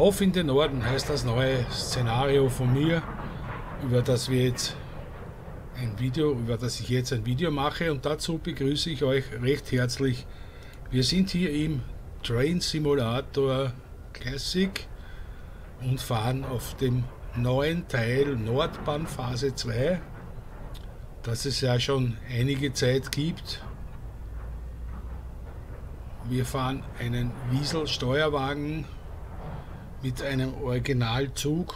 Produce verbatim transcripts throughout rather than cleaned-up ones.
Auf in den Norden heißt das neue Szenario von mir, über das wir jetzt ein Video, über das ich jetzt ein Video mache, und dazu begrüße ich euch recht herzlich. Wir sind hier im Train Simulator Classic und fahren auf dem neuen Teil Nordbahn Phase zwei, das es ja schon einige Zeit gibt. Wir fahren einen Wiesel-Steuerwagen mit einem Originalzug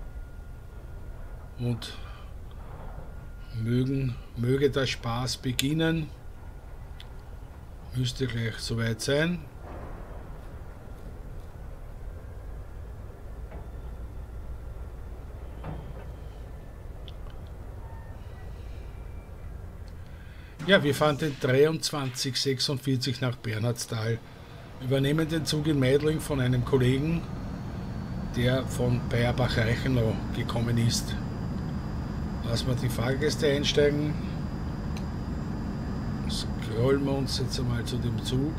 und mögen, möge der Spaß beginnen. Müsste gleich soweit sein. Ja, wir fahren den dreiundzwanzig sechsundvierzig nach Bernhardsthal, übernehmen den Zug in Meidling von einem Kollegen, der von Beierbach-Reichenau gekommen ist. Lassen wir die Fahrgäste einsteigen. Scrollen wir uns jetzt einmal zu dem Zug.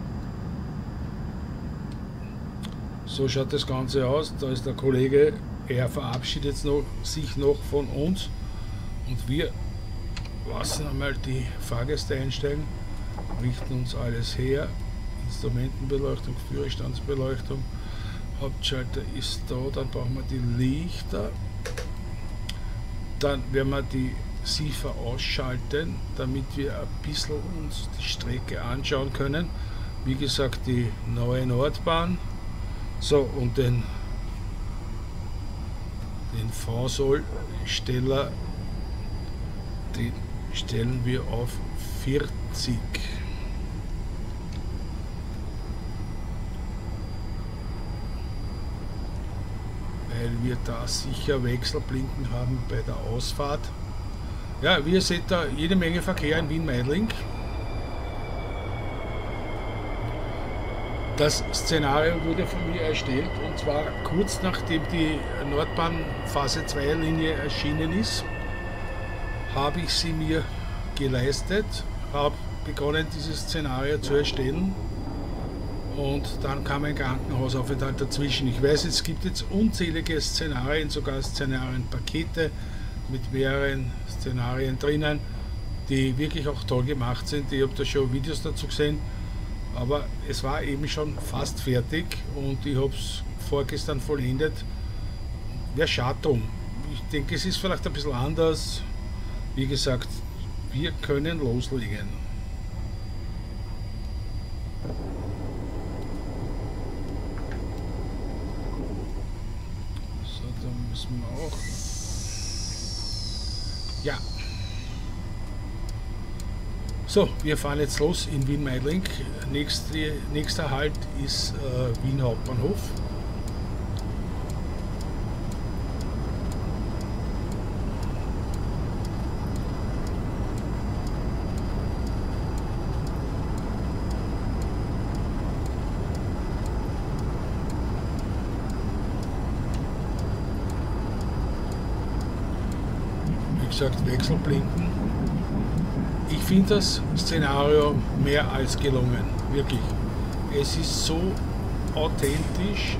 So schaut das Ganze aus. Da ist der Kollege, er verabschiedet noch, sich noch von uns und wir lassen einmal die Fahrgäste einsteigen, richten uns alles her. Instrumentenbeleuchtung, Führerstandsbeleuchtung, Hauptschalter ist da, dann brauchen wir die Lichter, dann werden wir die Siefer ausschalten, damit wir ein bisschen uns die Strecke anschauen können. Wie gesagt, die neue Nordbahn. So, und den, den V-Soll-Steller, den stellen wir auf vierzig. Weil wir da sicher Wechselblinken haben bei der Ausfahrt. Ja, wie ihr seht, da jede Menge Verkehr in Wien-Meidling. Das Szenario wurde von mir erstellt, und zwar kurz nachdem die Nordbahn Phase zwei Linie erschienen ist, habe ich sie mir geleistet, habe begonnen, dieses Szenario zu erstellen, und dann kam ein Krankenhausaufenthalt dazwischen. Ich weiß, es gibt jetzt unzählige Szenarien, sogar Szenarienpakete mit mehreren Szenarien drinnen, die wirklich auch toll gemacht sind. Ich habe da schon Videos dazu gesehen, aber es war eben schon fast fertig und ich habe es vorgestern vollendet. Wäre schade drum. Ich denke, es ist vielleicht ein bisschen anders. Wie gesagt, wir können loslegen. So, dann müssen wir auch. Ja. So, wir fahren jetzt los in Wien-Meidling. Nächste, nächster Halt ist äh, Wien Hauptbahnhof. Wechselblinken. Ich finde das Szenario mehr als gelungen, wirklich. Es ist so authentisch,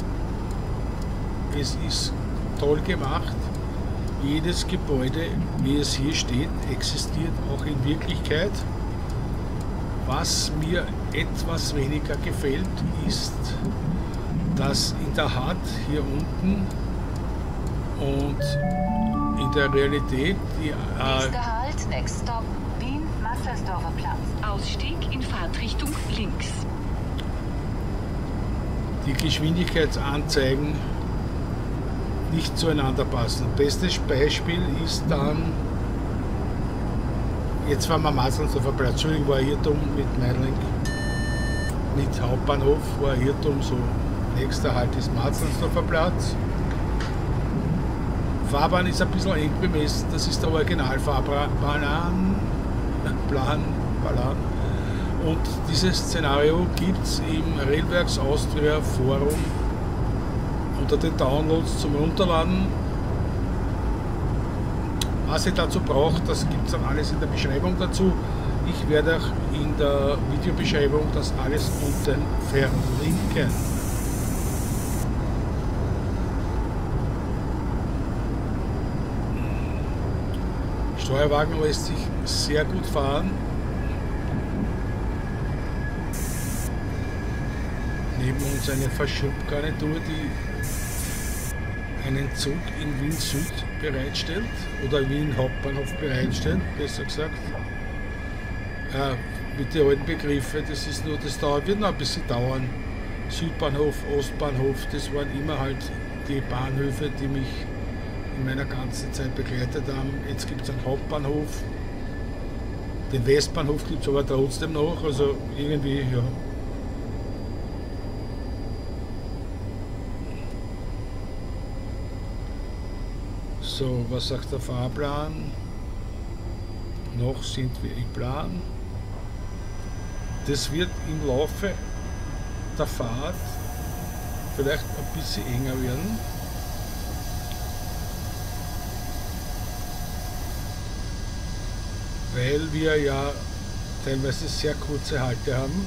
es ist toll gemacht. Jedes Gebäude, wie es hier steht, existiert auch in Wirklichkeit. Was mir etwas weniger gefällt, ist, dass in der H U D hier unten und in der Realität die äh, Nächster Halt, next stop, Wien, Matzlersdorfer Platz. Ausstieg in Fahrtrichtung links. die Geschwindigkeitsanzeigen nicht zueinander passen. Bestes Beispiel ist dann, jetzt fahren wir Matzlersdorfer Platz, Entschuldigung, war ein Irrtum mit Meidling, mit Hauptbahnhof, war ein Irrtum, so nächster Halt ist Matzlersdorfer Platz. Fahrbahn ist ein bisschen eng bemessen, das ist der Originalfahrplan. Plan, Plan. Und dieses Szenario gibt es im Railworks Austria Forum unter den Downloads zum Runterladen. Was ihr dazu braucht, das gibt es dann alles in der Beschreibung dazu. Ich werde auch in der Videobeschreibung das alles unten verlinken. Steuerwagen lässt sich sehr gut fahren. Neben uns eine Verschubgarnitur, die einen Zug in Wien Süd bereitstellt oder Wien Hauptbahnhof bereitstellt, besser gesagt. Ja, mit den alten Begriffen, das ist nur, das dauert, wird noch ein bisschen dauern. Südbahnhof, Ostbahnhof, das waren immer halt die Bahnhöfe, die mich in meiner ganzen Zeit begleitet haben. Jetzt gibt es einen Hauptbahnhof, den Westbahnhof gibt es aber trotzdem noch, also irgendwie, ja. So, was sagt der Fahrplan? Noch sind wir im Plan. Das wird im Laufe der Fahrt vielleicht ein bisschen enger werden. Weil wir ja teilweise sehr kurze Halte haben.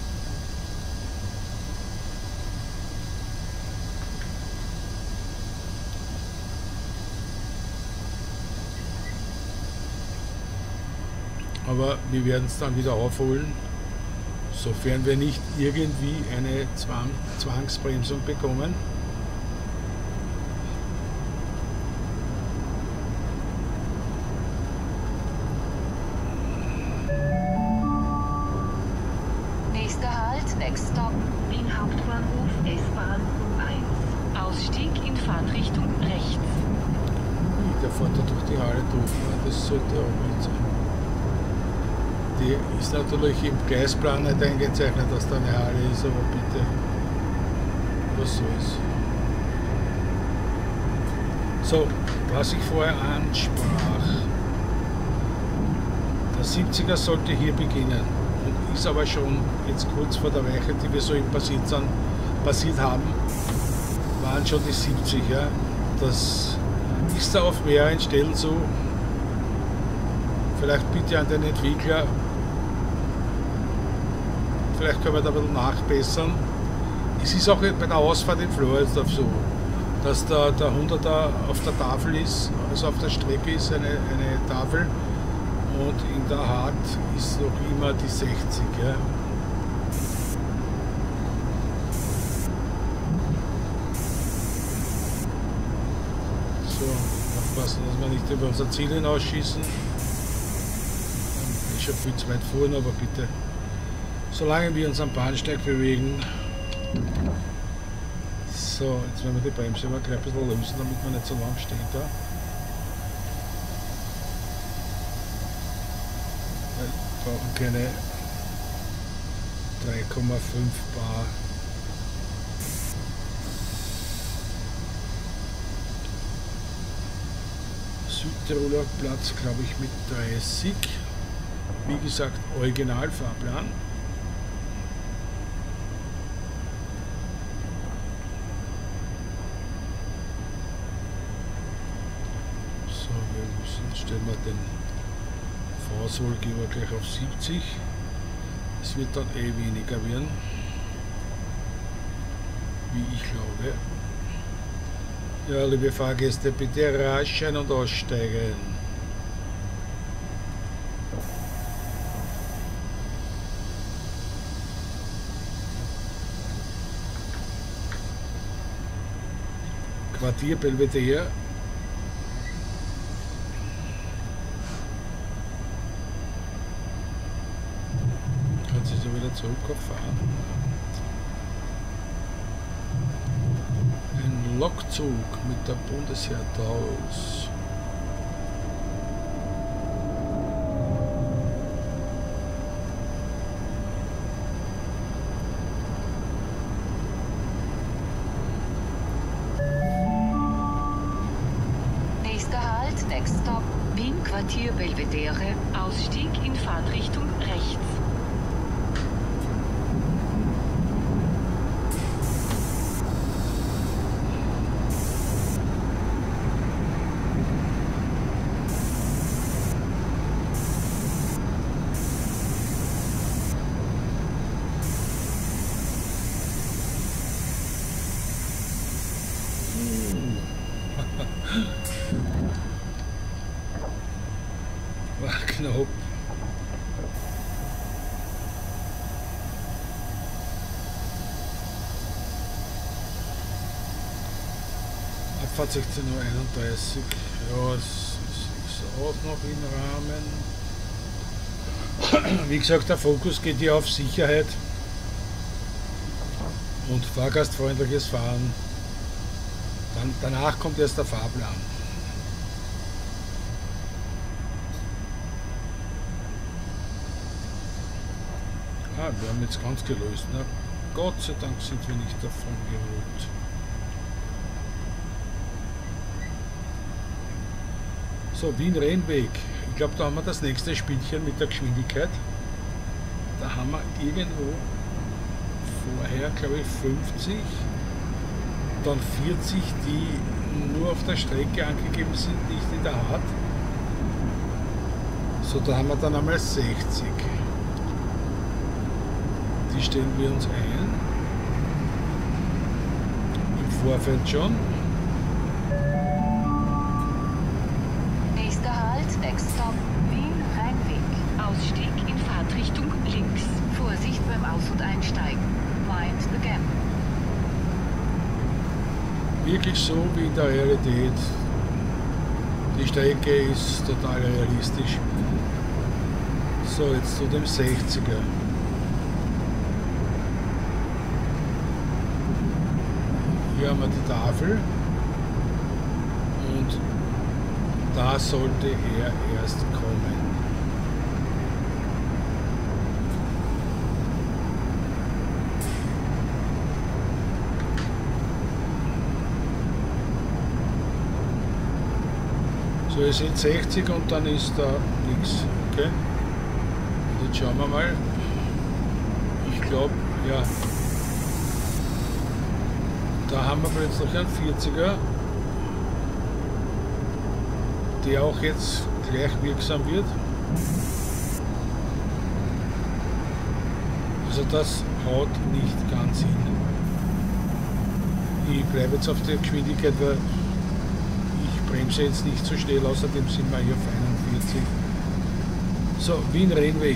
Aber wir werden es dann wieder aufholen, sofern wir nicht irgendwie eine Zwang, Zwangsbremsung bekommen. Nächster Halt, next stop, Wien Hauptbahnhof, S-Bahn um eins. Ausstieg in Fahrtrichtung rechts. Der fährt da durch die Halle durch, das sollte auch nicht sein. Die ist natürlich im Gleisplan nicht eingezeichnet, dass da eine Halle ist, aber bitte, was soll's. So, was ich vorher ansprach, der siebziger sollte hier beginnen und ist aber schon jetzt kurz vor der Weiche, die wir so eben passiert, sind, passiert haben, waren schon die siebziger. Das ist da auf mehreren Stellen so. Vielleicht bitte an den Entwickler, vielleicht können wir da ein bisschen nachbessern. Es ist auch bei der Ausfahrt in Floridsdorf so, dass der, der hunderter auf der Tafel ist, also auf der Strecke ist eine, eine Tafel und in der Hart ist noch immer die sechzig. Ja. So, aufpassen, dass wir nicht über unser Ziel hinausschießen. Ich bin schon viel zu weit vorne, aber bitte. Solange wir uns am Bahnsteig bewegen. So, jetzt werden wir die Bremse aber gleich ein bisschen lösen, damit wir nicht so lang stehen da. Wir brauchen keine drei Komma fünf Bar. Südtiroler Platz, glaube ich, mit dreißig. Wie gesagt, Originalfahrplan. So, wir müssen, stellen wir den Vorsolgeber gleich auf siebzig. Es wird dann eh weniger werden, wie ich glaube. Ja, liebe Fahrgäste, bitte rasch ein- und aussteigen. Quartier Belvedere. Kann sich so wieder zurückfahren. Ein Lokzug mit der Bundesheer Taurus. Next stop, Wien Quartier Belvedere, Ausstieg in Fahrtrichtung rechts. knapp. Abfahrt sechzehn Uhr einunddreißig. Ja, es ist auch noch im Rahmen. Wie gesagt, der Fokus geht hier auf Sicherheit und fahrgastfreundliches Fahren. Dann, danach kommt erst der Fahrplan. Ah, wir haben jetzt ganz gelöst. Na, Gott sei Dank sind wir nicht davon gerollt. So, Wien-Rennweg. Ich glaube, da haben wir das nächste Spielchen mit der Geschwindigkeit. Da haben wir irgendwo vorher, glaube ich, fünfzig, dann vierzig, die nur auf der Strecke angegeben sind, nicht in der Hart. So, da haben wir dann einmal sechzig. Die stellen wir uns ein. Im Vorfeld schon. Nächster Halt, next stop, Wien-Rheinweg. Ausstieg in Fahrtrichtung links. Vorsicht beim Aus- und Einsteigen. Mind the gap. Wirklich so wie in der Realität. Die Strecke ist total realistisch. So, jetzt zu dem sechziger. Hier haben wir die Tafel und da sollte er erst kommen. So, es sind sechzig und dann ist da nichts. Okay? Und jetzt schauen wir mal. Ich glaube, ja. Da haben wir plötzlich einen vierziger, der auch jetzt gleich wirksam wird. Also das haut nicht ganz hin. Ich bleibe jetzt auf der Geschwindigkeit, weil ich bremse jetzt nicht so schnell, außerdem sind wir hier auf einundvierzig. So, Wien-Rennweg.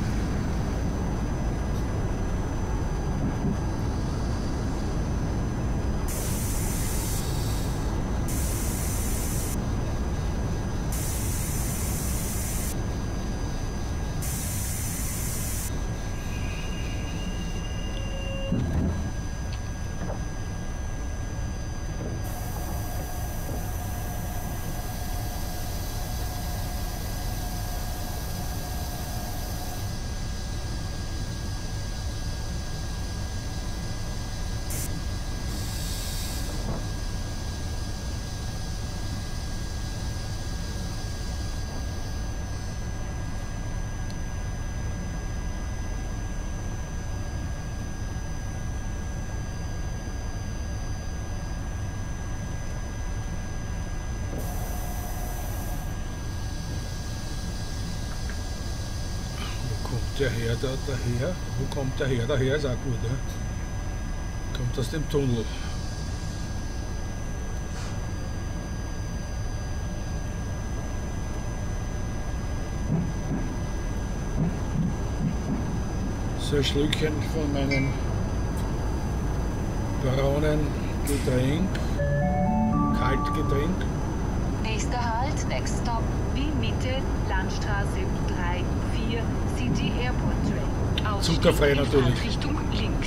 Der Herr da daher, wo kommt der Herr daher, ist auch gut, ja? Kommt aus dem Tunnel. So ein Schlückchen von meinem braunen Getränk, Kaltgetränk. Nächster Halt, next stop, Wien Mitte, Landstraße drei vier, City Airport Train. Ausstieg Zuckerfrei in natürlich. Fahrtrichtung links.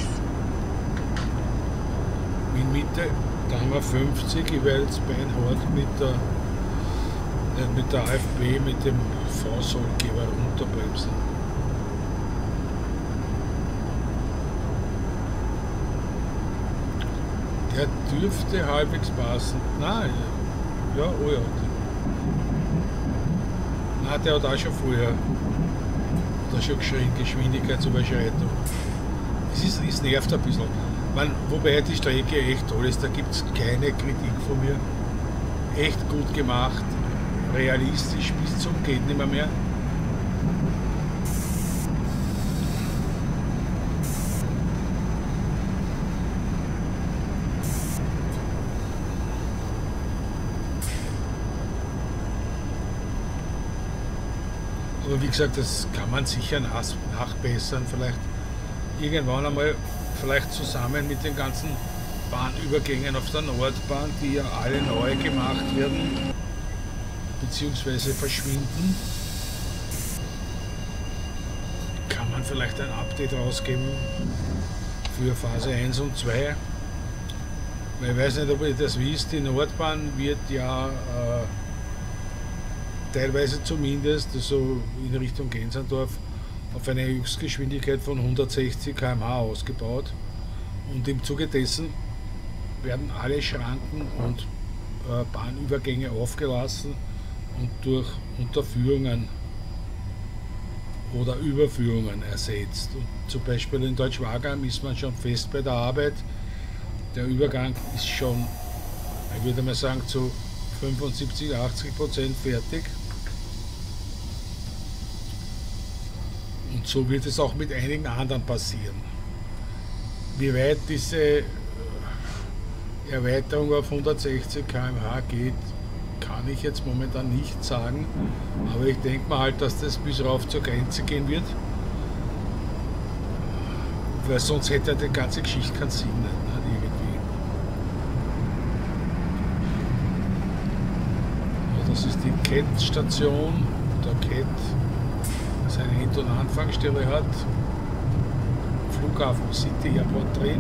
In Mitte, da haben wir fünfzig, ich werde jetzt beinhart mit der, nicht mit der A F B, mit dem V-Sollgeber runterbremsen. Der dürfte halbwegs passen. Nein, ja, oh ja. Nein, der hat auch schon vorher da schon geschrien, Geschwindigkeitsüberschreitung. Es, ist, es nervt ein bisschen. Man, wobei die Strecke echt toll ist, da gibt es keine Kritik von mir. Echt gut gemacht, realistisch bis zum geht nicht mehr mehr. Aber wie gesagt, das kann man sicher nach, nachbessern. Vielleicht irgendwann einmal, vielleicht zusammen mit den ganzen Bahnübergängen auf der Nordbahn, die ja alle neu gemacht werden, beziehungsweise verschwinden. Kann man vielleicht ein Update rausgeben für Phase eins und zwei. Weil ich weiß nicht, ob ihr das wisst, die Nordbahn wird ja äh, teilweise zumindest, also in Richtung Gensandorf, auf eine Höchstgeschwindigkeit von hundertsechzig Kilometer pro Stunde ausgebaut. Und im Zuge dessen werden alle Schranken und äh, Bahnübergänge aufgelassen und durch Unterführungen oder Überführungen ersetzt. Und zum Beispiel in Deutschwagheim ist man schon fest bei der Arbeit. Der Übergang ist schon, ich würde mal sagen, zu fünfundsiebzig, achtzig Prozent fertig. Und so wird es auch mit einigen anderen passieren. Wie weit diese Erweiterung auf hundertsechzig Kilometer pro Stunde geht, kann ich jetzt momentan nicht sagen. Aber ich denke mal halt, dass das bis rauf zur Grenze gehen wird. Weil sonst hätte die ganze Geschichte keinen Sinn. Nicht, irgendwie. Ja, das ist die Kett-Station. Der Kett seine End- und Anfangsstelle hat. Flughafen City Airport drin.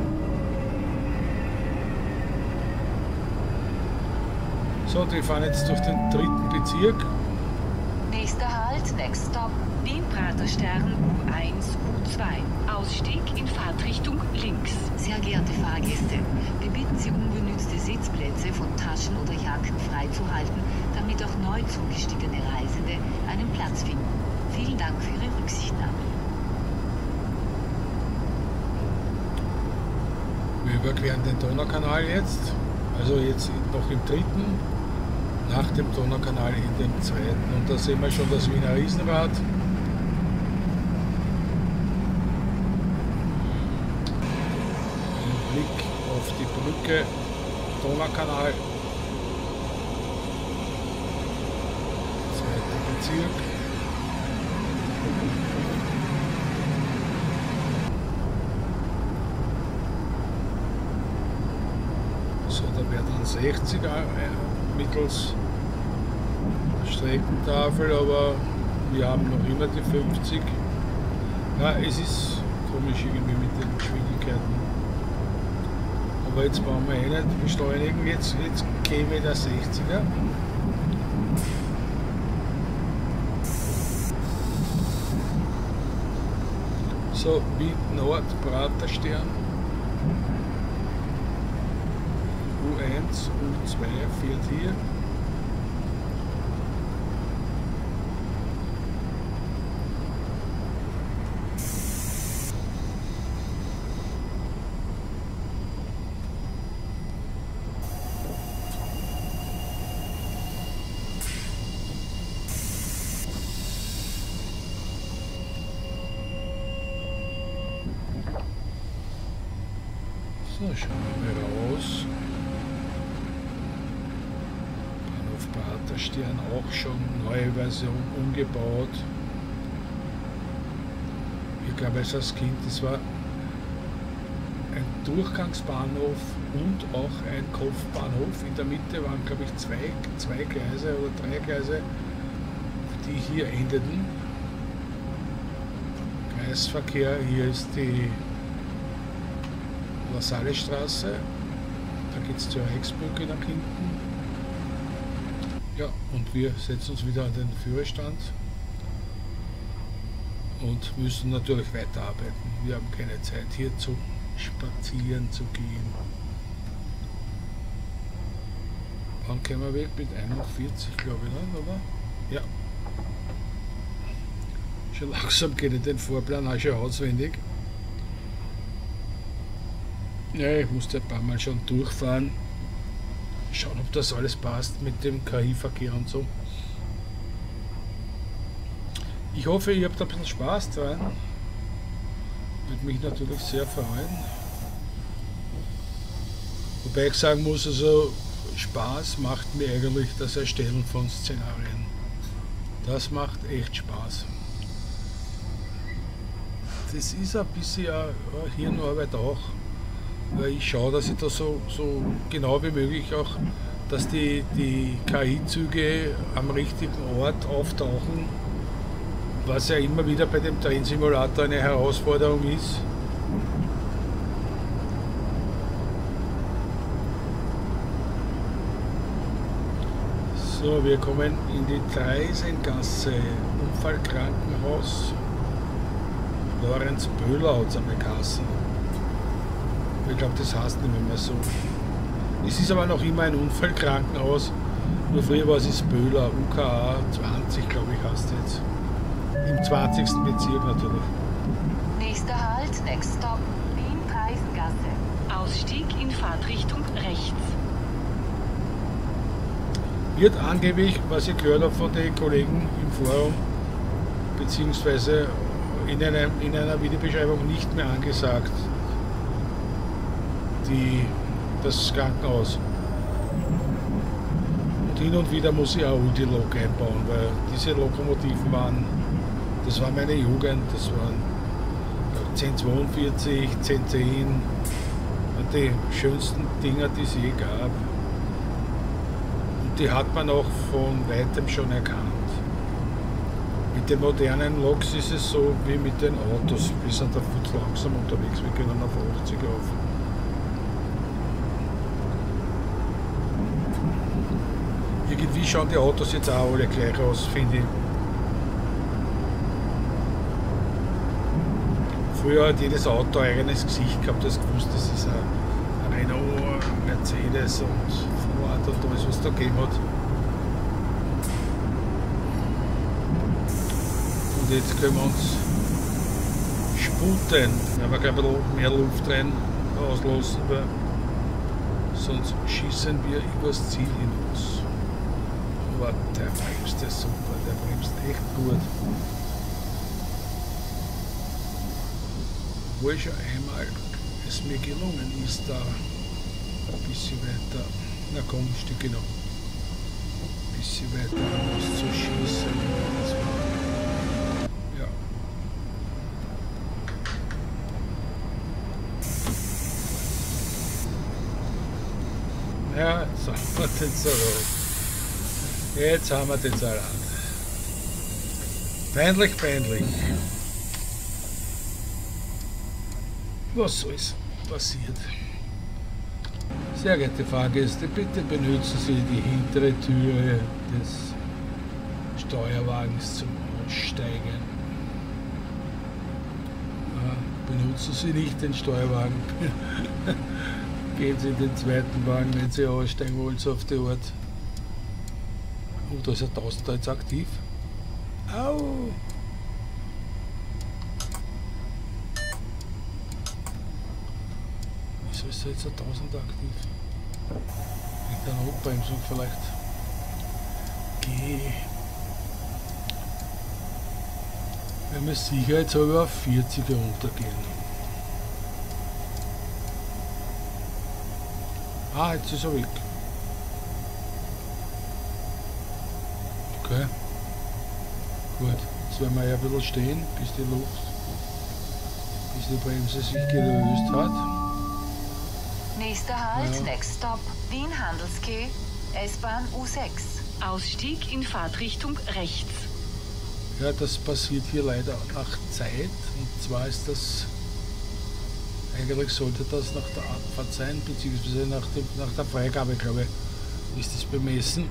So, wir fahren jetzt durch den dritten Bezirk. Nächster Halt, next stop, Wien-Praterstern U eins, U zwei. Ausstieg in Fahrtrichtung links. Sehr geehrte Fahrgäste, wir bitten Sie, unbenützte Sitzplätze von Taschen oder Jacken freizuhalten, damit auch neu zugestiegene Reisende einen Platz finden. Vielen Dank für Ihre Rücksichtnahme. Wir überqueren den Donaukanal jetzt, also jetzt noch im dritten, nach dem Donaukanal in dem zweiten. Und da sehen wir schon das Wiener Riesenrad. Ein Blick auf die Brücke, Donaukanal, zweiter Bezirk. So, da wäre dann sechzig mittels Streckentafel, aber wir haben noch immer die fünfzig. Ja, es ist komisch irgendwie mit den Geschwindigkeiten. Aber jetzt brauchen wir eh nicht beschleunigen, jetzt, jetzt käme der sechziger. So, Wien Nord, Praterstern. U eins, U zwei fährt hier. So, schauen wir mal raus. Praterstern auch schon neue Version umgebaut. Ich glaube, als Kind, das war ein Durchgangsbahnhof und auch ein Kopfbahnhof. In der Mitte waren, glaube ich, zwei, zwei Gleise oder drei Gleise, die hier endeten. Kreisverkehr, hier ist die Lasalle-Straße. Da geht es zur Reichsbrücke nach hinten. Ja, und wir setzen uns wieder an den Führerstand und müssen natürlich weiterarbeiten. Wir haben keine Zeit hier zu spazieren zu gehen. Wann kämen wir weg? Mit einundvierzig, glaube ich, ne? Oder? Ja. Schon langsam kenne ich den Fahrplan auch schon auswendig. Ja, ich musste ein paar Mal schon durchfahren. Schauen, ob das alles passt mit dem K I-Verkehr und so. Ich hoffe, ihr habt ein bisschen Spaß dran. Würde mich natürlich sehr freuen. Wobei ich sagen muss, also Spaß macht mir eigentlich das Erstellen von Szenarien. Das macht echt Spaß. Das ist ein bisschen eine Hirnarbeit auch, weil ich schaue, dass ich da so, so genau wie möglich auch, dass die, die K I-Züge am richtigen Ort auftauchen, was ja immer wieder bei dem Train-Simulator eine Herausforderung ist. So, wir kommen in die Treisengasse, Unfallkrankenhaus. Lorenz Böhler hat es einmal geheißen. Ich glaube, das heißt nicht mehr so. Es ist aber noch immer ein Unfallkrankenhaus. Nur früher war es das Böhler, U K A zwanzig, glaube ich, heißt jetzt. Im zwanzigsten Bezirk natürlich. Nächster Halt, next stop, Wien-Treisengasse. Ausstieg in Fahrtrichtung rechts. Wird angeblich, was ich gehört habe von den Kollegen im Forum, beziehungsweise in, einem, in einer Videobeschreibung nicht mehr angesagt, die, das Krankenhaus. Und hin und wieder muss ich auch Udilog einbauen, weil diese Lokomotiven waren, das war meine Jugend, das waren zehn zweiundvierzig, zehn zehn, die schönsten Dinger, die es je gab. Die hat man auch von weitem schon erkannt. Mit den modernen Loks ist es so wie mit den Autos. Wir sind da viel langsam unterwegs, wir können auf achtzig auf. Irgendwie schauen die Autos jetzt auch alle gleich aus, finde ich. Früher hat jedes Auto ein eigenes Gesicht gehabt, das gewusst, das ist ein Renault, Mercedes und Ford und alles, was da gegeben hat. Und jetzt können wir uns sputen, wenn wir gleich ein bisschen mehr Luft rein auslassen, weil sonst schießen wir übers Ziel hinaus. Aber der bremst ist super, der bremst echt gut. Wo schon einmal es mir gelungen ist, da ein bisschen weiter, na komm, ein Stückchen noch, ein bisschen weiter auszuschießen. Ja. Ja, jetzt haben wir den Salat. Jetzt haben wir den Salat. Peinlich, peinlich. Was so ist passiert? Sehr geehrte Fahrgäste, bitte benutzen Sie die hintere Türe des Steuerwagens zum Aussteigen. Ja, benutzen Sie nicht den Steuerwagen. Gehen Sie in den zweiten Wagen, wenn Sie aussteigen wollen, so auf die Art. Oh, da ist ein Tausender jetzt aktiv. Au! Wieso ist da jetzt ein Tausender aktiv? Mit einer Notbremsung vielleicht. Geh. Wenn wir sicherheitshalber auf vierziger runtergehen. Ah, jetzt ist er weg. Okay. Gut, jetzt werden wir ja ein bisschen stehen, bis die Luft, bis die Bremse sich gelöst hat. Nächster Halt, Ja. next stop, Wien Handelsquai, S-Bahn U sechs. Ausstieg in Fahrtrichtung rechts. Ja, das passiert hier leider nach Zeit. Und zwar ist das, eigentlich sollte das nach der Abfahrt sein, beziehungsweise nach, dem, nach der Freigabe, glaube ich, ist das bemessen.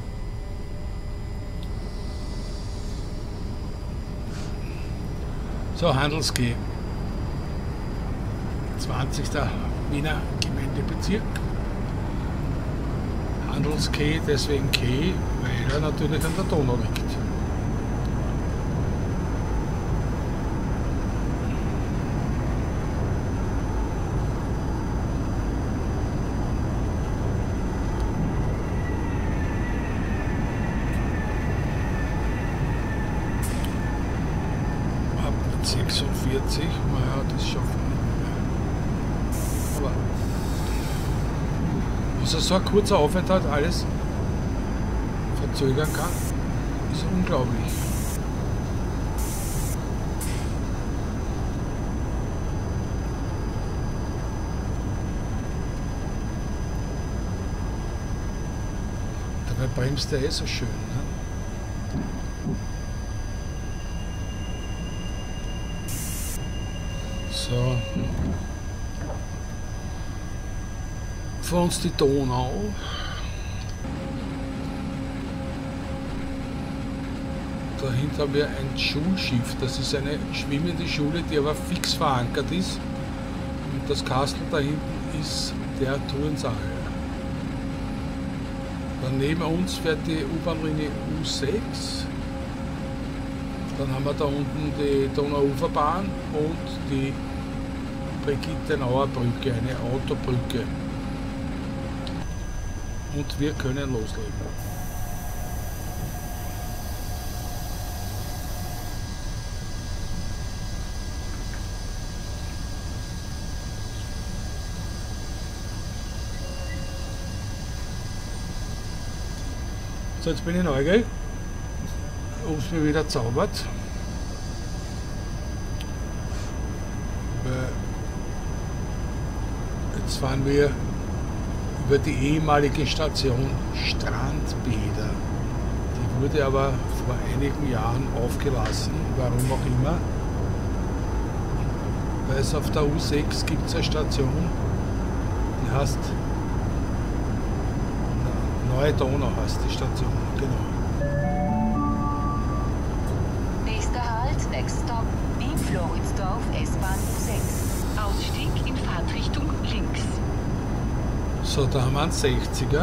So, Handelsquai. zwanzigster Wiener Gemeindebezirk. Handelsquai, deswegen Quai, weil er natürlich an der Donau liegt. sechsundvierzig, naja, das schaffen wir. Aber was so ein kurzer Aufenthalt alles verzögern kann. ist unglaublich. Dabei bremst der eh so schön. Ne? So. Vor uns die Donau. Dahinter haben wir ein Schulschiff. Das ist eine schwimmende Schule, die aber fix verankert ist. Und das Kastel da hinten ist der Turnsaal. Dann neben uns fährt die U-Bahn-Linie U sechs. Dann haben wir da unten die Donauuferbahn und die Brigittenauer Brücke, eine Autobrücke. Und wir können loslegen. So, jetzt bin ich neugierig, ob es mir wieder zaubert. Jetzt fahren wir über die ehemalige Station Strandbäder. Die wurde aber vor einigen Jahren aufgelassen, warum auch immer. Weil es auf der U sechs gibt es eine Station, die heißt Neue Donau heißt die Station, genau. Nächster Halt, next stop, Wien Floridsdorf, S-Bahn U sechs. Ausstieg in Fahrtrichtung links. So, da haben wir einen sechziger.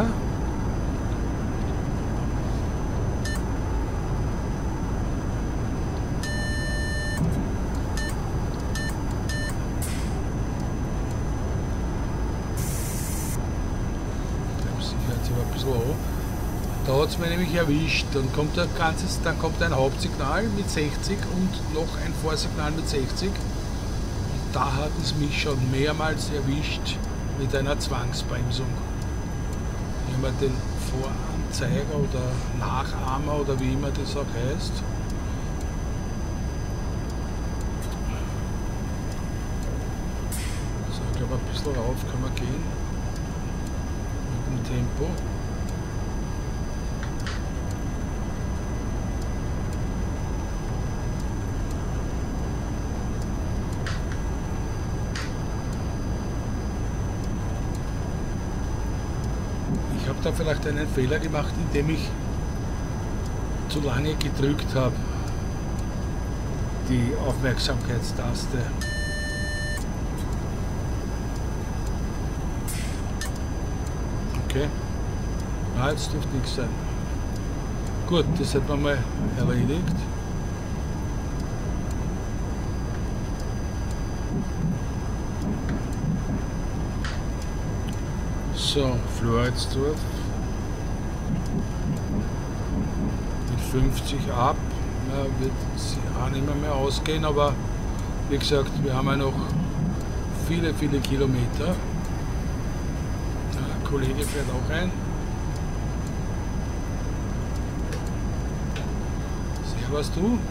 Da hat es mir nämlich erwischt. Dann kommt, ein ganzes, dann kommt ein Hauptsignal mit sechzig und noch ein Vorsignal mit sechzig. Und da hat es mich schon mehrmals erwischt mit einer Zwangsbremsung. Wenn man den Voranzeiger oder Nachahmer oder wie immer das auch heißt. So, ich glaube, ein bisschen rauf kann man gehen. Mit dem Tempo. Ich habe da vielleicht einen Fehler gemacht, indem ich zu lange gedrückt habe, die Aufmerksamkeitstaste. Okay, ah, jetzt dürfte nichts sein. Gut, das hat man mal erledigt. So, Floridsdorf mit fünfzig ab, ja, wird sie auch nicht mehr, mehr ausgehen, aber wie gesagt, wir haben ja noch viele, viele Kilometer. Der Kollege fährt auch ein. Servus du. Und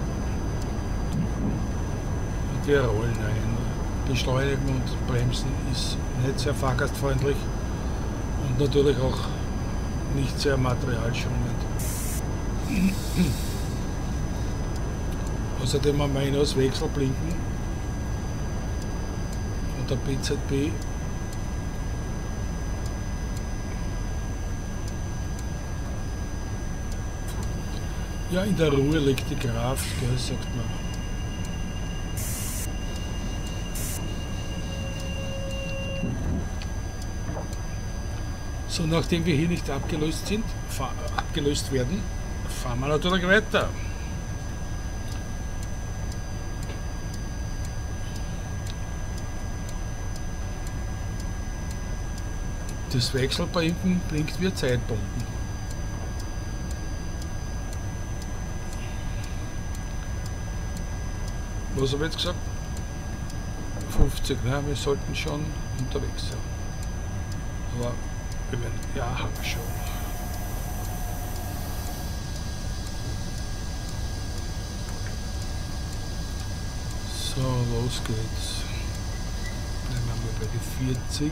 wir rollen ein. Beschleunigen und Bremsen ist nicht sehr fahrgastfreundlich. Und natürlich auch nicht sehr materialschonend. Außerdem haben wir ihn aus Wechselblinken und der B Z B ja, in der Ruhe liegt die Kraft, gell, sagt man. So, nachdem wir hier nicht abgelöst sind, abgelöst werden, fahren wir natürlich weiter. Das Wechselblinken blinkt wie Zeitbomben. Was habe ich jetzt gesagt? fünfzig, ne? Wir sollten schon unterwegs sein. Aber ja, haben wir schon. So, los geht's. Bleiben wir mal bei die vierzig.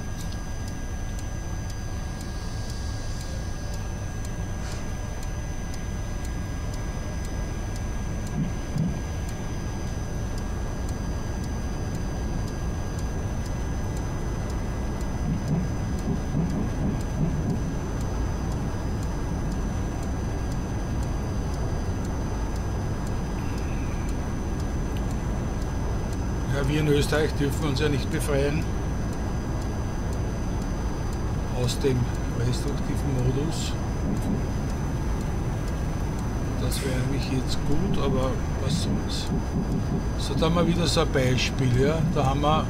Wir in Österreich dürfen uns ja nicht befreien aus dem restriktiven Modus. Das wäre nämlich jetzt gut, aber was soll's. So, da haben wir wieder so ein Beispiel. Ja? Da haben wir,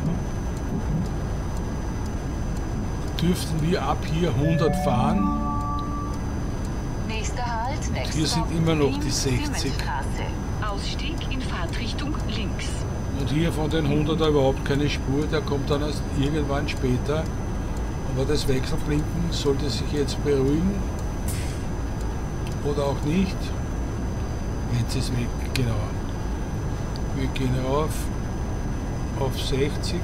dürften wir ab hier hundert fahren. Nächster Halt, next Hier sind immer noch die sechzig. Ausstieg in Fahrtrichtung links. Und hier von den hunderter überhaupt keine Spur, der kommt dann erst irgendwann später. Aber das Wechselblinken sollte sich jetzt beruhigen. Oder auch nicht. Jetzt ist weg, genau. Wir gehen rauf auf sechzig.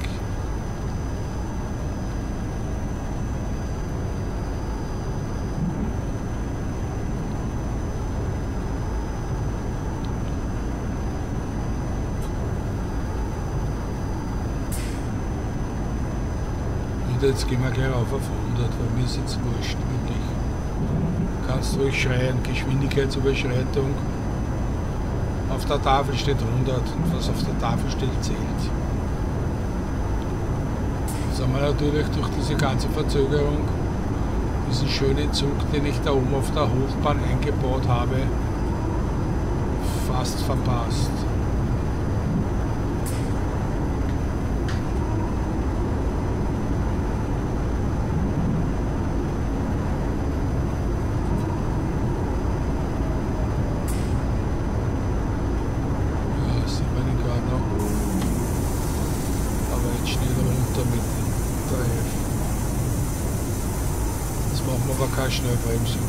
Und jetzt gehen wir gleich rauf auf hundert, weil mir ist jetzt wurscht, wirklich. Du kannst ruhig schreien, Geschwindigkeitsüberschreitung. Auf der Tafel steht hundert und was auf der Tafel steht, zählt. Jetzt haben wir natürlich durch diese ganze Verzögerung diesen schönen Zug, den ich da oben auf der Hochbahn eingebaut habe, fast verpasst. Schnellbremsung.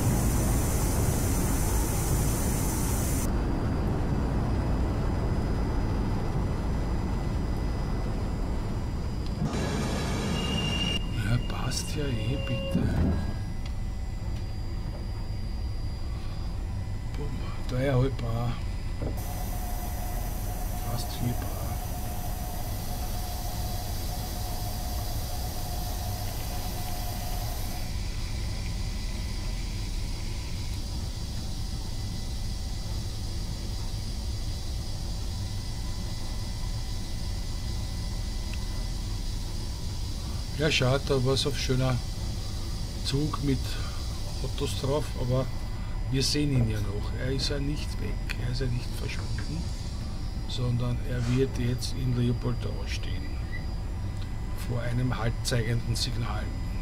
Ja, passt ja eh, bitte. dreieinhalb Bar. Fast vier Bar. Ja, schade, da war so ein schöner Zug mit Autos drauf, aber wir sehen ihn ja noch. Er ist ja nicht weg, er ist ja nicht verschwunden, sondern er wird jetzt in Leopoldau stehen, vor einem haltzeigenden Signal.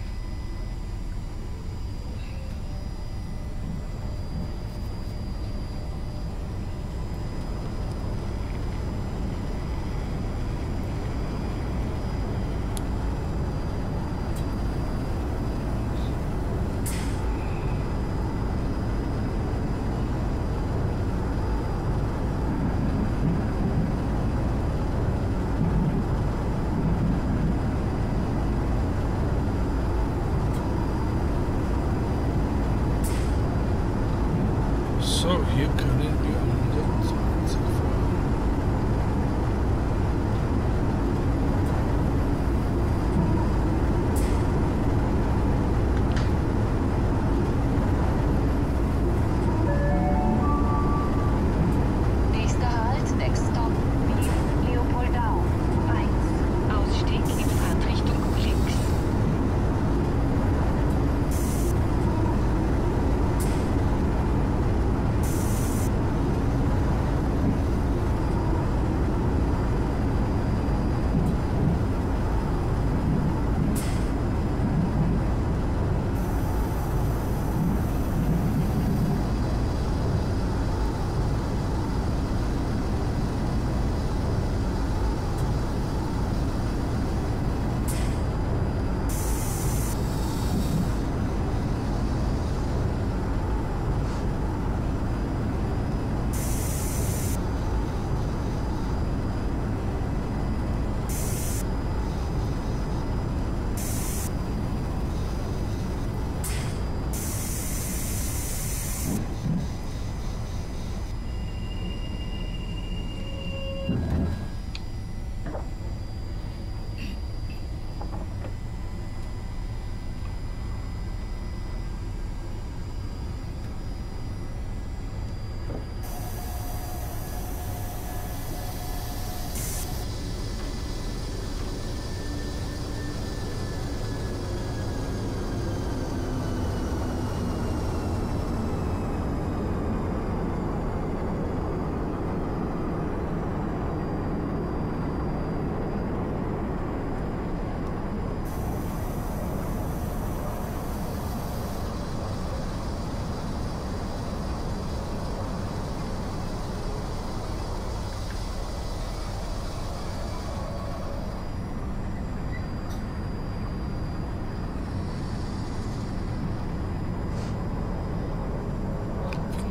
So, hier können wir hundertzwanzig fahren. Nächster Halt, next stop, Leopoldau. eins. Ausstieg in Fahrtrichtung links.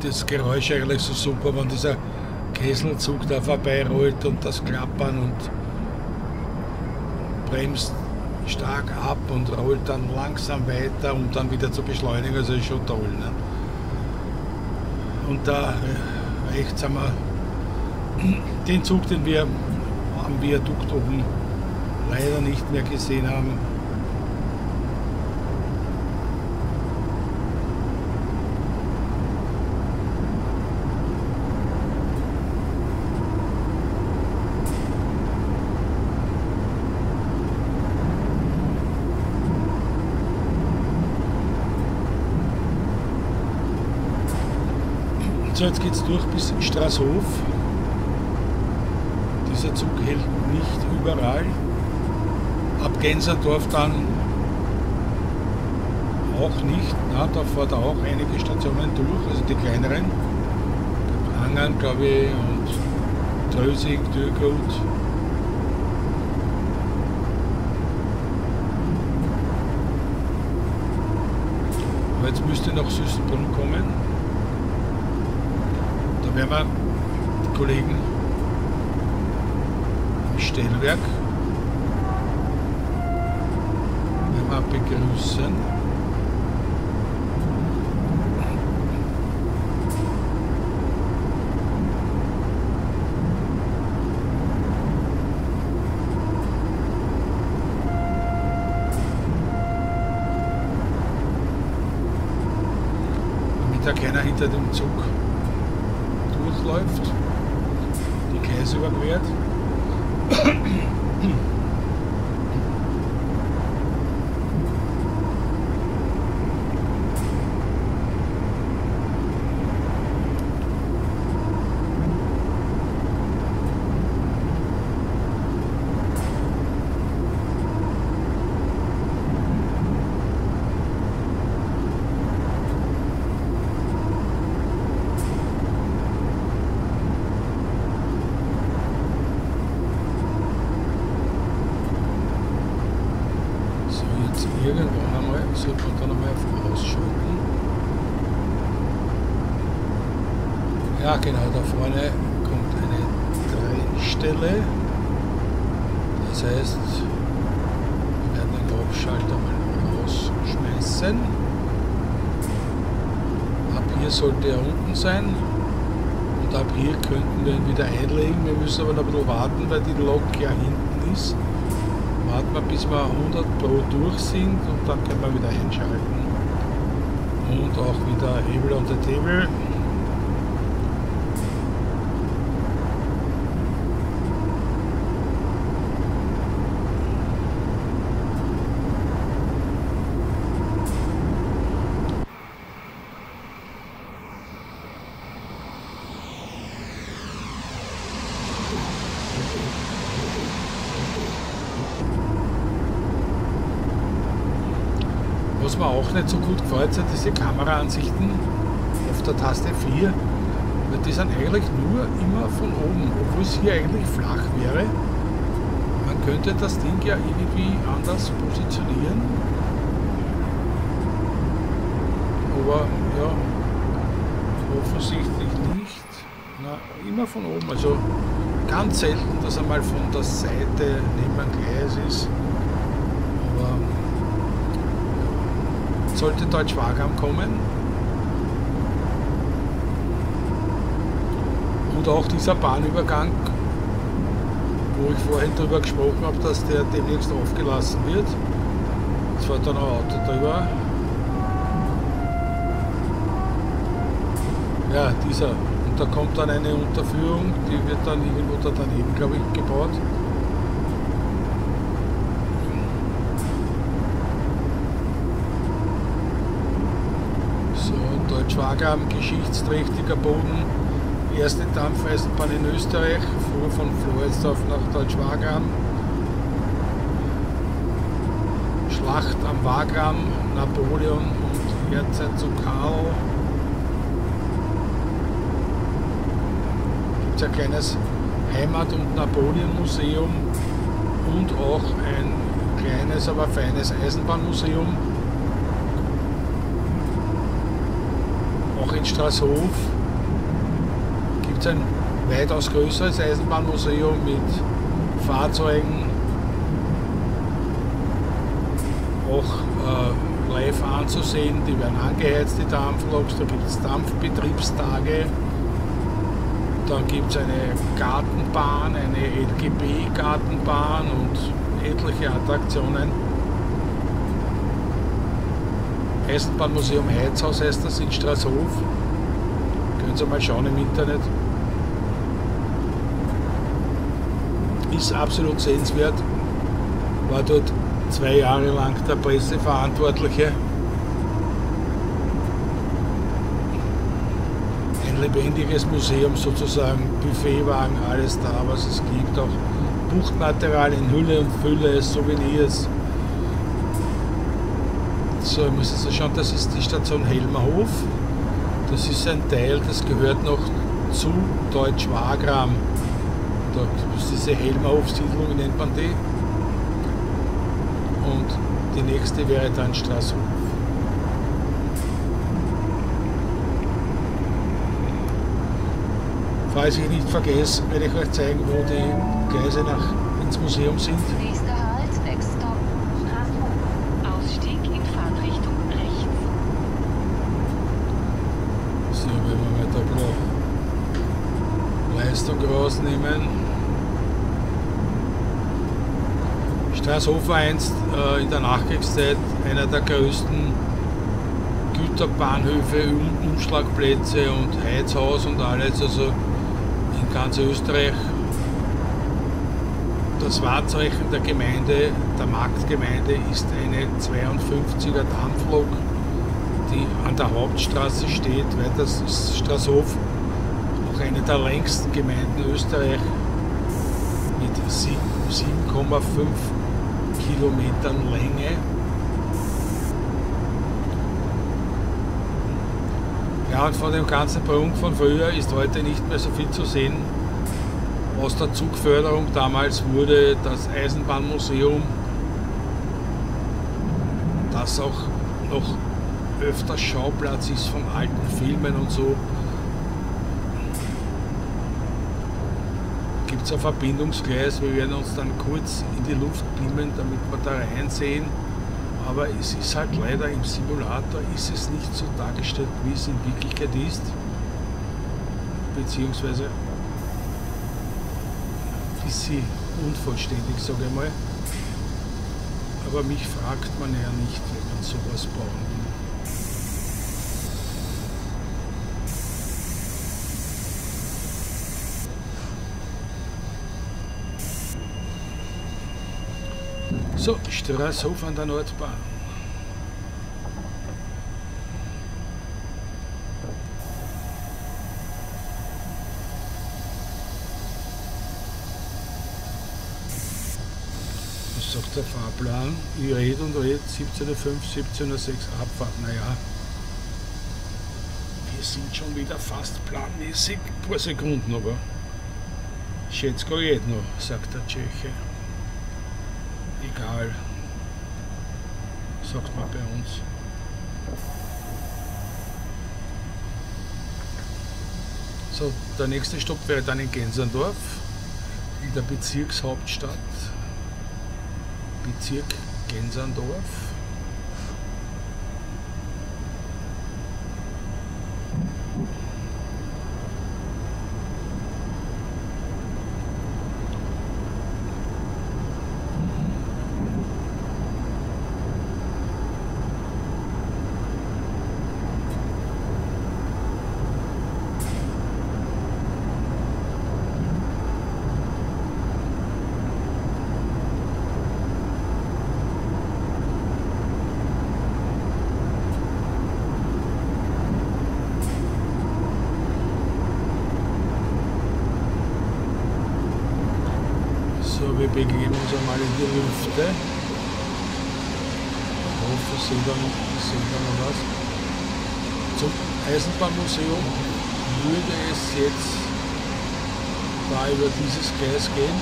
das Geräusch eigentlich so super, wenn dieser Kesselzug da vorbeirollt und das Klappern und bremst stark ab und rollt dann langsam weiter, um dann wieder zu beschleunigen. Also ist schon toll. Ne? Und da rechts haben wir den Zug, den wir am Viadukt oben leider nicht mehr gesehen haben. So, jetzt geht es durch bis Straßhof. Dieser Zug hält nicht überall. Ab Genserdorf dann auch nicht. Na, da fährt er auch einige Stationen durch, also die kleineren. Angern, glaube ich, und Trösig, Dürgut. Aber jetzt müsste nach Süßenbrunn kommen. Da werden wir die Kollegen im Stellwerk werden wir begrüßen. Damit da keiner hinter dem Zug durchläuft, die Gleise überquert. Irgendwann einmal sollte man dann einmal vorausschalten. Ja genau, da vorne kommt eine Trennstelle. Das heißt, wir werden den Hauptschalter mal rausschmeißen. Ab hier sollte er unten sein. Und ab hier könnten wir ihn wieder einlegen. Wir müssen aber noch ein bisschen warten, weil die Lok ja hinten ist. Warten wir, bis wir hundert Pro durch sind und dann können wir wieder einschalten. Und auch wieder Hebel on the Table. Was mir auch nicht so gut gefällt, sind diese Kameraansichten auf der Taste vier. Weil die sind eigentlich nur immer von oben, obwohl es hier eigentlich flach wäre. Man könnte das Ding ja irgendwie anders positionieren. Aber ja, offensichtlich nicht. Na, immer von oben. Also ganz selten, dass einmal von der Seite neben einem Gleis ist. Aber sollte Deutsch-Wagram kommen. Und auch dieser Bahnübergang, wo ich vorhin darüber gesprochen habe, dass der demnächst aufgelassen wird. Jetzt fährt dann ein Auto drüber. Ja, dieser. Und da kommt dann eine Unterführung, die wird dann irgendwo da daneben, glaube ich, gebaut. Deutsch-Wagram, geschichtsträchtiger Boden, erste Dampfeisenbahn in Österreich, fuhr von Floridsdorf nach Deutsch-Wagram. Schlacht am Wagram, Napoleon und Erzherzog Karl. Gibt es ein kleines Heimat- und Napoleon-Museum und auch ein kleines, aber feines Eisenbahnmuseum. Auch in Straßhof gibt es ein weitaus größeres Eisenbahnmuseum mit Fahrzeugen, auch äh, live anzusehen. Die werden angeheizt, die Dampfloks, da gibt es Dampfbetriebstage. Dann gibt es eine Gartenbahn, eine L G B-Gartenbahn und etliche Attraktionen. Eisenbahnmuseum Heizhaus heißt das in Straßhof. Können Sie mal schauen im Internet. Ist absolut sehenswert. War dort zwei Jahre lang der Presseverantwortliche. Ein lebendiges Museum sozusagen, Buffetwagen, alles da, was es gibt. Auch Buchmaterial in Hülle und Fülle, Souvenirs. So, ich muss jetzt schauen, das ist die Station Helmerhof. Das ist ein Teil, das gehört noch zu Deutsch-Wagram. Da ist diese Helmerhof-Siedlung, nennt man die. Und die nächste wäre dann Straßhof. Falls ich nicht vergesse, werde ich euch zeigen, wo die Gleise nach ins Museum sind. Nächster Halt, next stop, Straßhof. Ausstieg in Fahrtrichtung rechts. So, wenn wir weiter noch Leistung rausnehmen. Straßhof war einst äh, in der Nachkriegszeit einer der größten Güterbahnhöfe, um, Umschlagplätze und Heizhaus und alles, also in ganz Österreich. Das Wahrzeichen der Gemeinde, der Marktgemeinde, ist eine zweiundfünfziger Dampflok, die an der Hauptstraße steht, weil das ist Straßhof auch eine der längsten Gemeinden Österreich mit sieben Komma fünf Kilometern Länge. Ja, und von dem ganzen Prunk von früher ist heute nicht mehr so viel zu sehen. Aus der Zugförderung damals wurde das Eisenbahnmuseum, das auch noch öfter Schauplatz ist von alten Filmen und so, gibt es ein Verbindungsgleis. Wir werden uns dann kurz in die Luft beamen, damit wir da reinsehen. Aber es ist halt leider im Simulator ist es nicht so dargestellt, wie es in Wirklichkeit ist. Beziehungsweise ein bisschen unvollständig, sage ich mal. Aber mich fragt man ja nicht, wenn man sowas bauen will. So, Straßhof an der Nordbahn. Was sagt der Fahrplan? Ich rede und rede, siebzehn Uhr fünf, siebzehn Uhr sechs Abfahrt. Naja, wir sind schon wieder fast planmäßig. Ein paar Sekunden, aber Schätzko geht noch, sagt der Tscheche. Egal, sagt man bei uns. So, der nächste Stopp wäre dann in Genserndorf, in der Bezirkshauptstadt. Bezirk Genserndorf. Wir begeben uns einmal in die Lüfte. Ich hoffe, ich sehe da noch, ich sehe da noch was. Zum Eisenbahnmuseum würde es jetzt da über dieses Gleis gehen.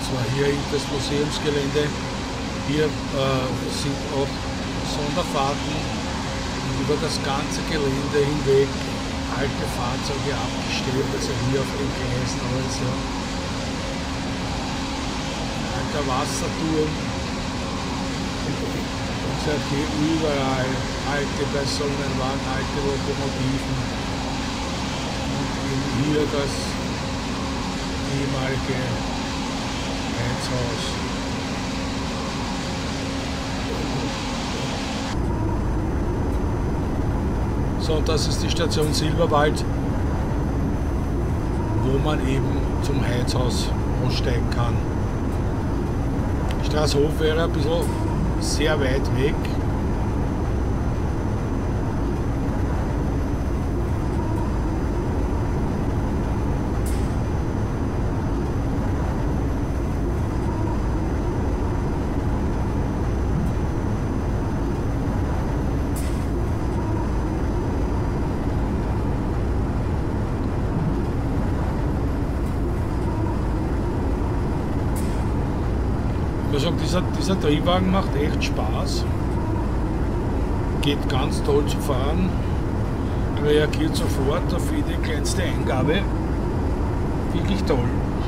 zwar hier in das Museumsgelände. Hier äh, sind auch Sonderfahrten über das ganze Gelände hinweg alte Fahrzeuge abgestellt, also hier auf den Gleisen alles, ja. Alter Wasserturm. Und seid hier überall alte Personenwagen, alte Lokomotiven. Und eben hier das ehemalige Heizhaus. So, und das ist die Station Silberwald, wo man eben zum Heizhaus aussteigen kann. Straßhof wäre ein bisschen sehr weit weg. Dieser, dieser Triebwagen macht echt Spaß, geht ganz toll zu fahren, reagiert sofort auf jede kleinste Eingabe, wirklich toll.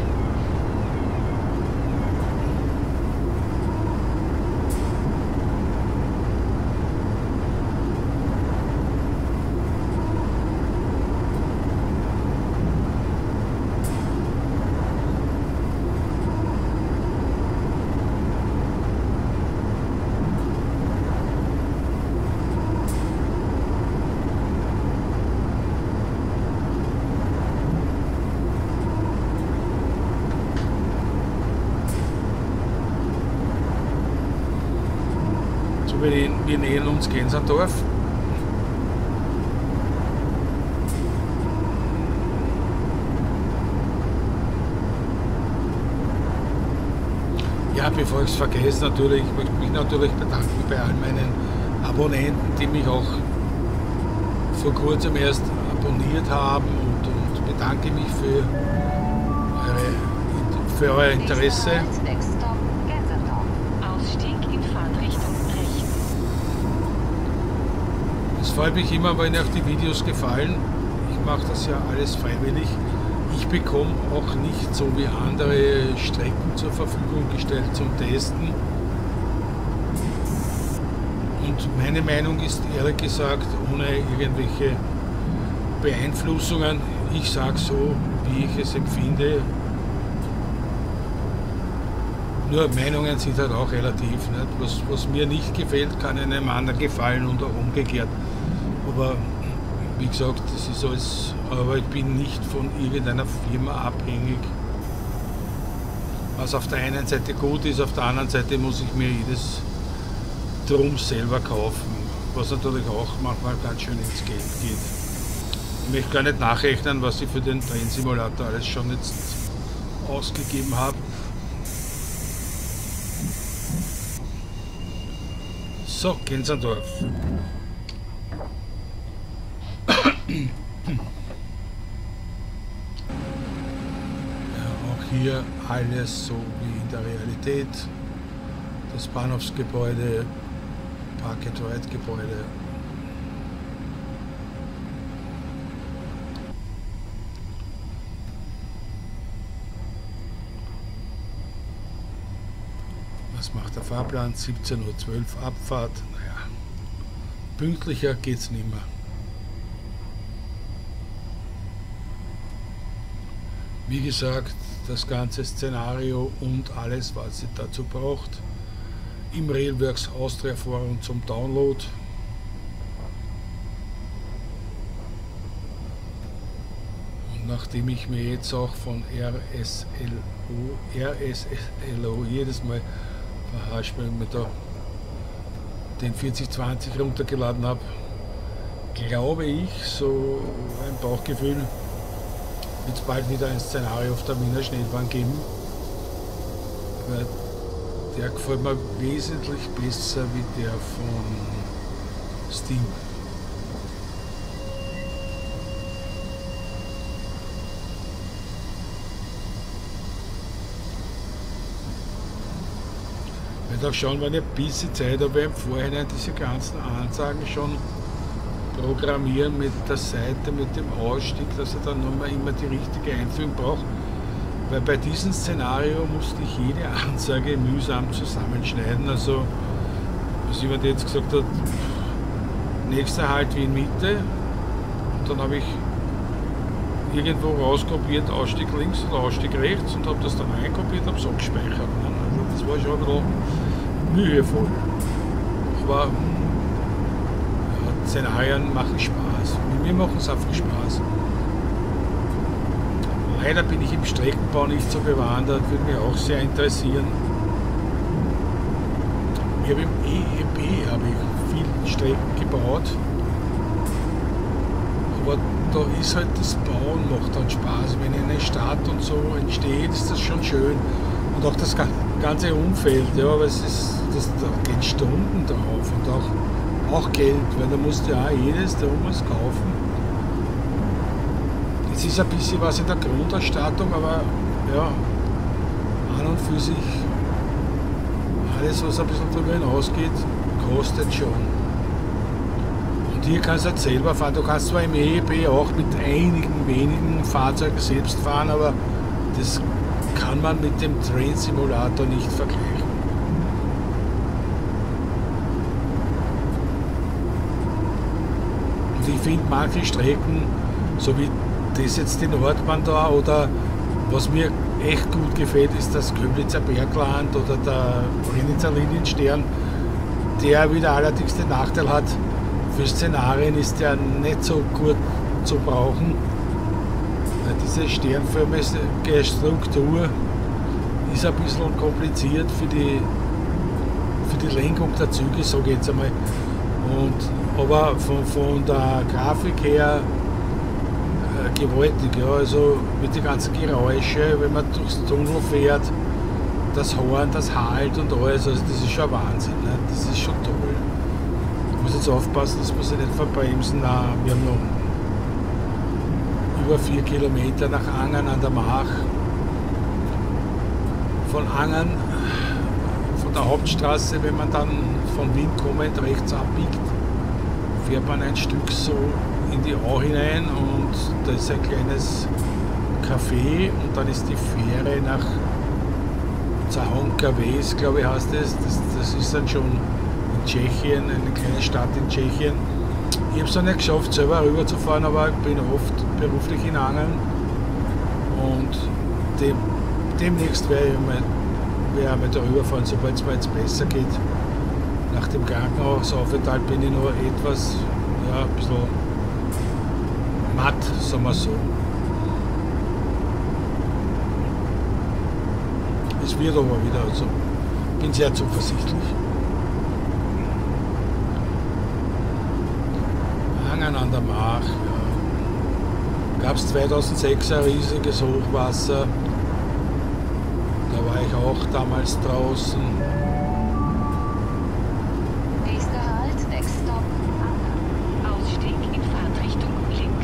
Wir, wir nähern uns Gensendorf. Ja, bevor ich es vergesse, natürlich, ich möchte mich natürlich bedanken bei all meinen Abonnenten, die mich auch vor kurzem erst abonniert haben, und, und bedanke mich für, eure, für euer Interesse. Es freut mich immer, wenn euch die Videos gefallen. Ich mache das ja alles freiwillig. Ich bekomme auch nicht so wie andere Strecken zur Verfügung gestellt zum Testen. Und meine Meinung ist ehrlich gesagt ohne irgendwelche Beeinflussungen. Ich sage so, wie ich es empfinde. Nur Meinungen sind halt auch relativ. Nicht? Was, was mir nicht gefällt, kann einem anderen gefallen und auch umgekehrt. Aber wie gesagt, das ist alles, aber ich bin nicht von irgendeiner Firma abhängig. Was auf der einen Seite gut ist, auf der anderen Seite muss ich mir jedes Drum selber kaufen, was natürlich auch manchmal ganz schön ins Geld geht. Ich möchte gar nicht nachrechnen, was ich für den Train-Simulator alles schon jetzt ausgegeben habe. So, Gensendorf. Ja, auch hier alles so wie in der Realität. Das Bahnhofsgebäude, Park-and-Ride-Gebäude. Was macht der Fahrplan? siebzehn Uhr zwölf Abfahrt. Naja, pünktlicher geht's nicht mehr. Wie gesagt, das ganze Szenario und alles, was ihr dazu braucht, im Railworks Austria Forum zum Download. Und nachdem ich mir jetzt auch von R S L O, R S L O jedes Mal verharscht mit der, den vierzig zwanzig runtergeladen habe, glaube ich, so ein Bauchgefühl, wird es bald wieder ein Szenario auf der Wiener Schnellbahn geben, weil der gefällt mir wesentlich besser wie der von Steam. Ich darf schauen, wenn ich ein bisschen Zeit habe, im Vorhinein diese ganzen Ansagen schon programmieren mit der Seite, mit dem Ausstieg, dass ich dann nochmal immer die richtige Einführung brauche. Weil bei diesem Szenario musste ich jede Ansage mühsam zusammenschneiden. Also, was jemand jetzt gesagt hat, nächster Halt wie in Mitte. Und dann habe ich irgendwo rauskopiert, Ausstieg links oder Ausstieg rechts und habe das dann einkopiert und habe es abgespeichert. Also das war schon ein bisschen mühevoll. Aber ja, Szenarien machen Spaß. Mir machen es einfach Spaß. Leider bin ich im Streckenbau nicht so bewandert, würde mich auch sehr interessieren. Ich habe im E E B habe ich viele Strecken gebaut. Aber da ist halt das Bauen macht dann Spaß. Wenn eine Stadt und so entsteht, ist das schon schön. Und auch das ganze Umfeld, ja, aber es ist, das, da gehen Stunden drauf und auch, auch Geld, weil da musst du ja auch jedes da was kaufen. Es ist ein bisschen was in der Grundausstattung, aber ja, an und für sich, alles was ein bisschen darüber hinausgeht, kostet schon. Und hier kannst du halt selber fahren. Du kannst zwar im E E B auch mit einigen wenigen Fahrzeugen selbst fahren, aber das kann man mit dem Train Simulator nicht vergleichen. Und ich finde manche Strecken, so wie das jetzt die Nordbahn da, oder was mir echt gut gefällt, ist das Köblitzer Bergland oder der Brenitzer Linienstern, der wieder allerdings den Nachteil hat, für Szenarien ist der nicht so gut zu brauchen. Diese sternförmige Struktur ist ein bisschen kompliziert für die, für die Lenkung der Züge, sage ich jetzt einmal. Und, aber von, von der Grafik her äh, gewaltig, ja, also mit den ganzen Geräuschen, wenn man durchs Tunnel fährt, das Horn, das Halt und alles, also das ist schon Wahnsinn, ne? Das ist schon toll. Ich muss jetzt aufpassen, dass wir sich nicht verbremsen. Nein, wir haben noch über vier Kilometer nach Angern an der Mach. Von Angern, von der Hauptstraße, wenn man dann von Wien kommend rechts abbiegt, fährt man ein Stück so in die Au hinein und da ist ein kleines Café und dann ist die Fähre nach Zahonka-Wes, glaube ich heißt es. Das, das ist dann schon in Tschechien, eine kleine Stadt in Tschechien. Ich habe es noch nicht geschafft, selber rüber zu fahren, aber ich bin oft beruflich in Angern und dem, demnächst werde ich mal, werde ich mal darüber fahren, sobald es mir jetzt besser geht. Nach dem Krankenhausaufenthalt bin ich noch etwas, ja, ein bisschen matt, sagen wir so. Es wird aber wieder, also bin sehr zuversichtlich. Angern an der Mach, ja. Gab es zweitausendsechs ein riesiges Hochwasser, da war ich auch damals draußen. Nächster Halt, next stop. Ausstieg in Fahrtrichtung links.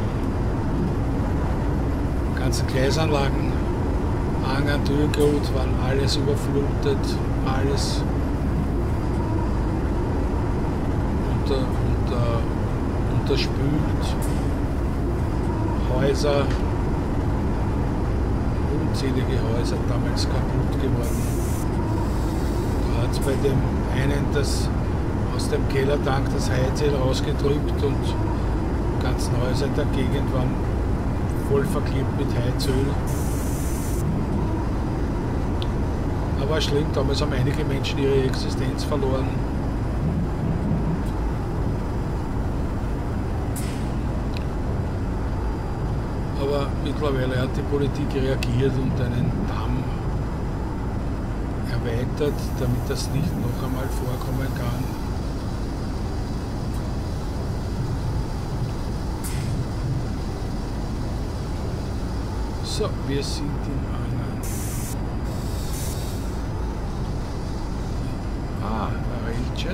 Ganze Gleisanlagen, Angern, Türgrut, waren alles überflutet, alles unter, unter unterspült, Häuser, unzählige Häuser damals kaputt geworden. Da hat es bei dem einen das aus dem Kellertank das Heizöl rausgedrückt und die ganzen Häuser in der Gegend waren voll verklebt mit Heizöl. Aber schlimm, damals haben einige Menschen ihre Existenz verloren. Aber mittlerweile hat die Politik reagiert und einen Damm erweitert, damit das nicht noch einmal vorkommen kann. So, wir sind in Angern. Ah, ein Railjet.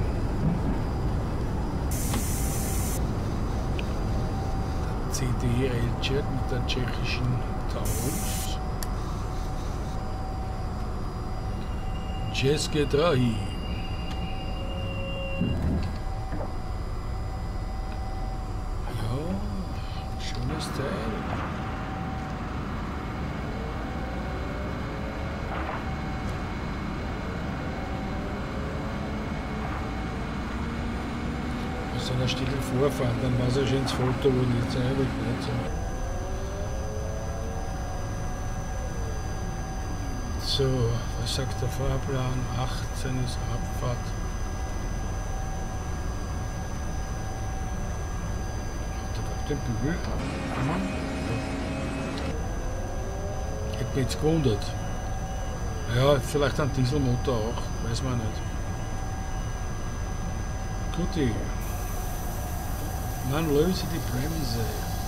C D-Railjet mit der tschechischen Taurus. České Drahy. Ja, schönes Teil. Aus einer stillen Vorfahrt, dann war es ein schönes Foto, wo nicht sein wird. Nicht so. So, was sagt der Fahrplan? achtzehn ist Abfahrt. Hat er den Bügel? Hätte mich jetzt gewundert. Ja, vielleicht ein Dieselmotor auch, weiß man nicht. Guti. Man löse die Bremse.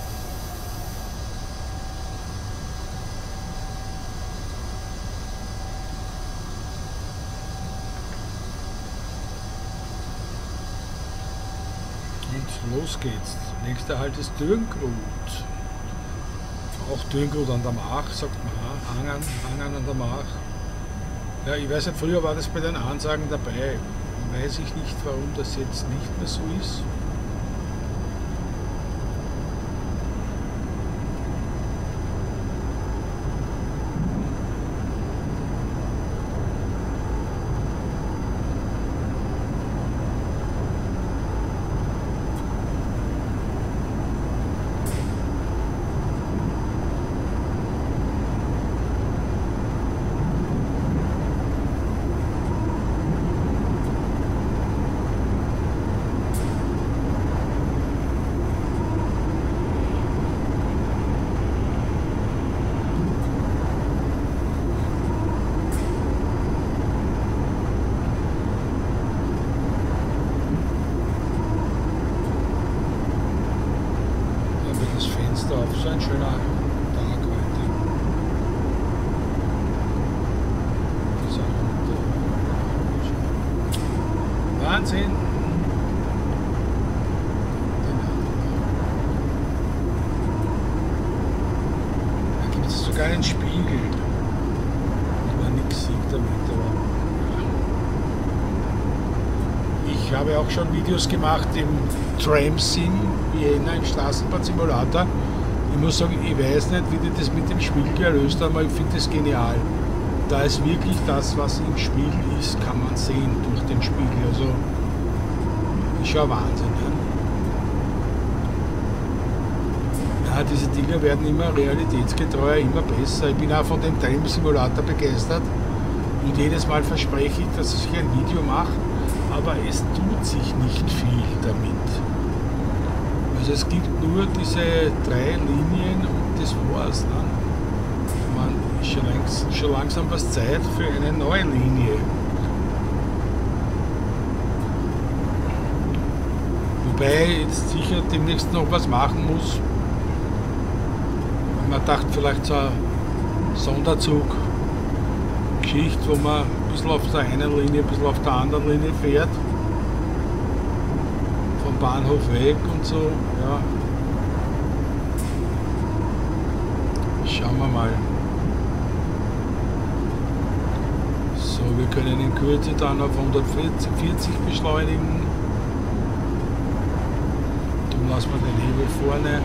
Und los geht's. Nächster Halt ist Dürngrut. Auch Dürngrut an der Mach, sagt man. Angern, Angern an der Mach. Ja, ich weiß nicht, früher war das bei den Ansagen dabei. Weiß ich nicht, warum das jetzt nicht mehr so ist. So ein schöner Tag heute. Wahnsinn! Da gibt es sogar einen Spiegel. Aber nichts sieht damit. Aber ja. Ich habe auch schon Videos gemacht im Tram Sim Vienna im Straßenbahnsimulator. Ich muss sagen, ich weiß nicht, wie die das mit dem Spiegel gelöst haben, aber ich finde das genial. Da ist wirklich das, was im Spiegel ist, kann man sehen durch den Spiegel. Also, ist schon Wahnsinn. Ja? Ja, diese Dinger werden immer realitätsgetreuer, immer besser. Ich bin auch von dem Tram Simulator begeistert und jedes Mal verspreche ich, dass ich ein Video mache, aber es tut sich nicht viel damit. Also es gibt nur diese drei Linien und das war's. Ne? Man ist schon, langs, schon langsam was Zeit für eine neue Linie. Wobei ich jetzt sicher demnächst noch was machen muss. Man dachte vielleicht so eine Sonderzug-Geschichte, wo man ein bisschen auf der einen Linie, ein bisschen auf der anderen Linie fährt. Bahnhof weg und so, ja. Schauen wir mal. So, wir können in Kürze dann auf hundertvierzig beschleunigen. Dann lassen wir den Hebel vorne.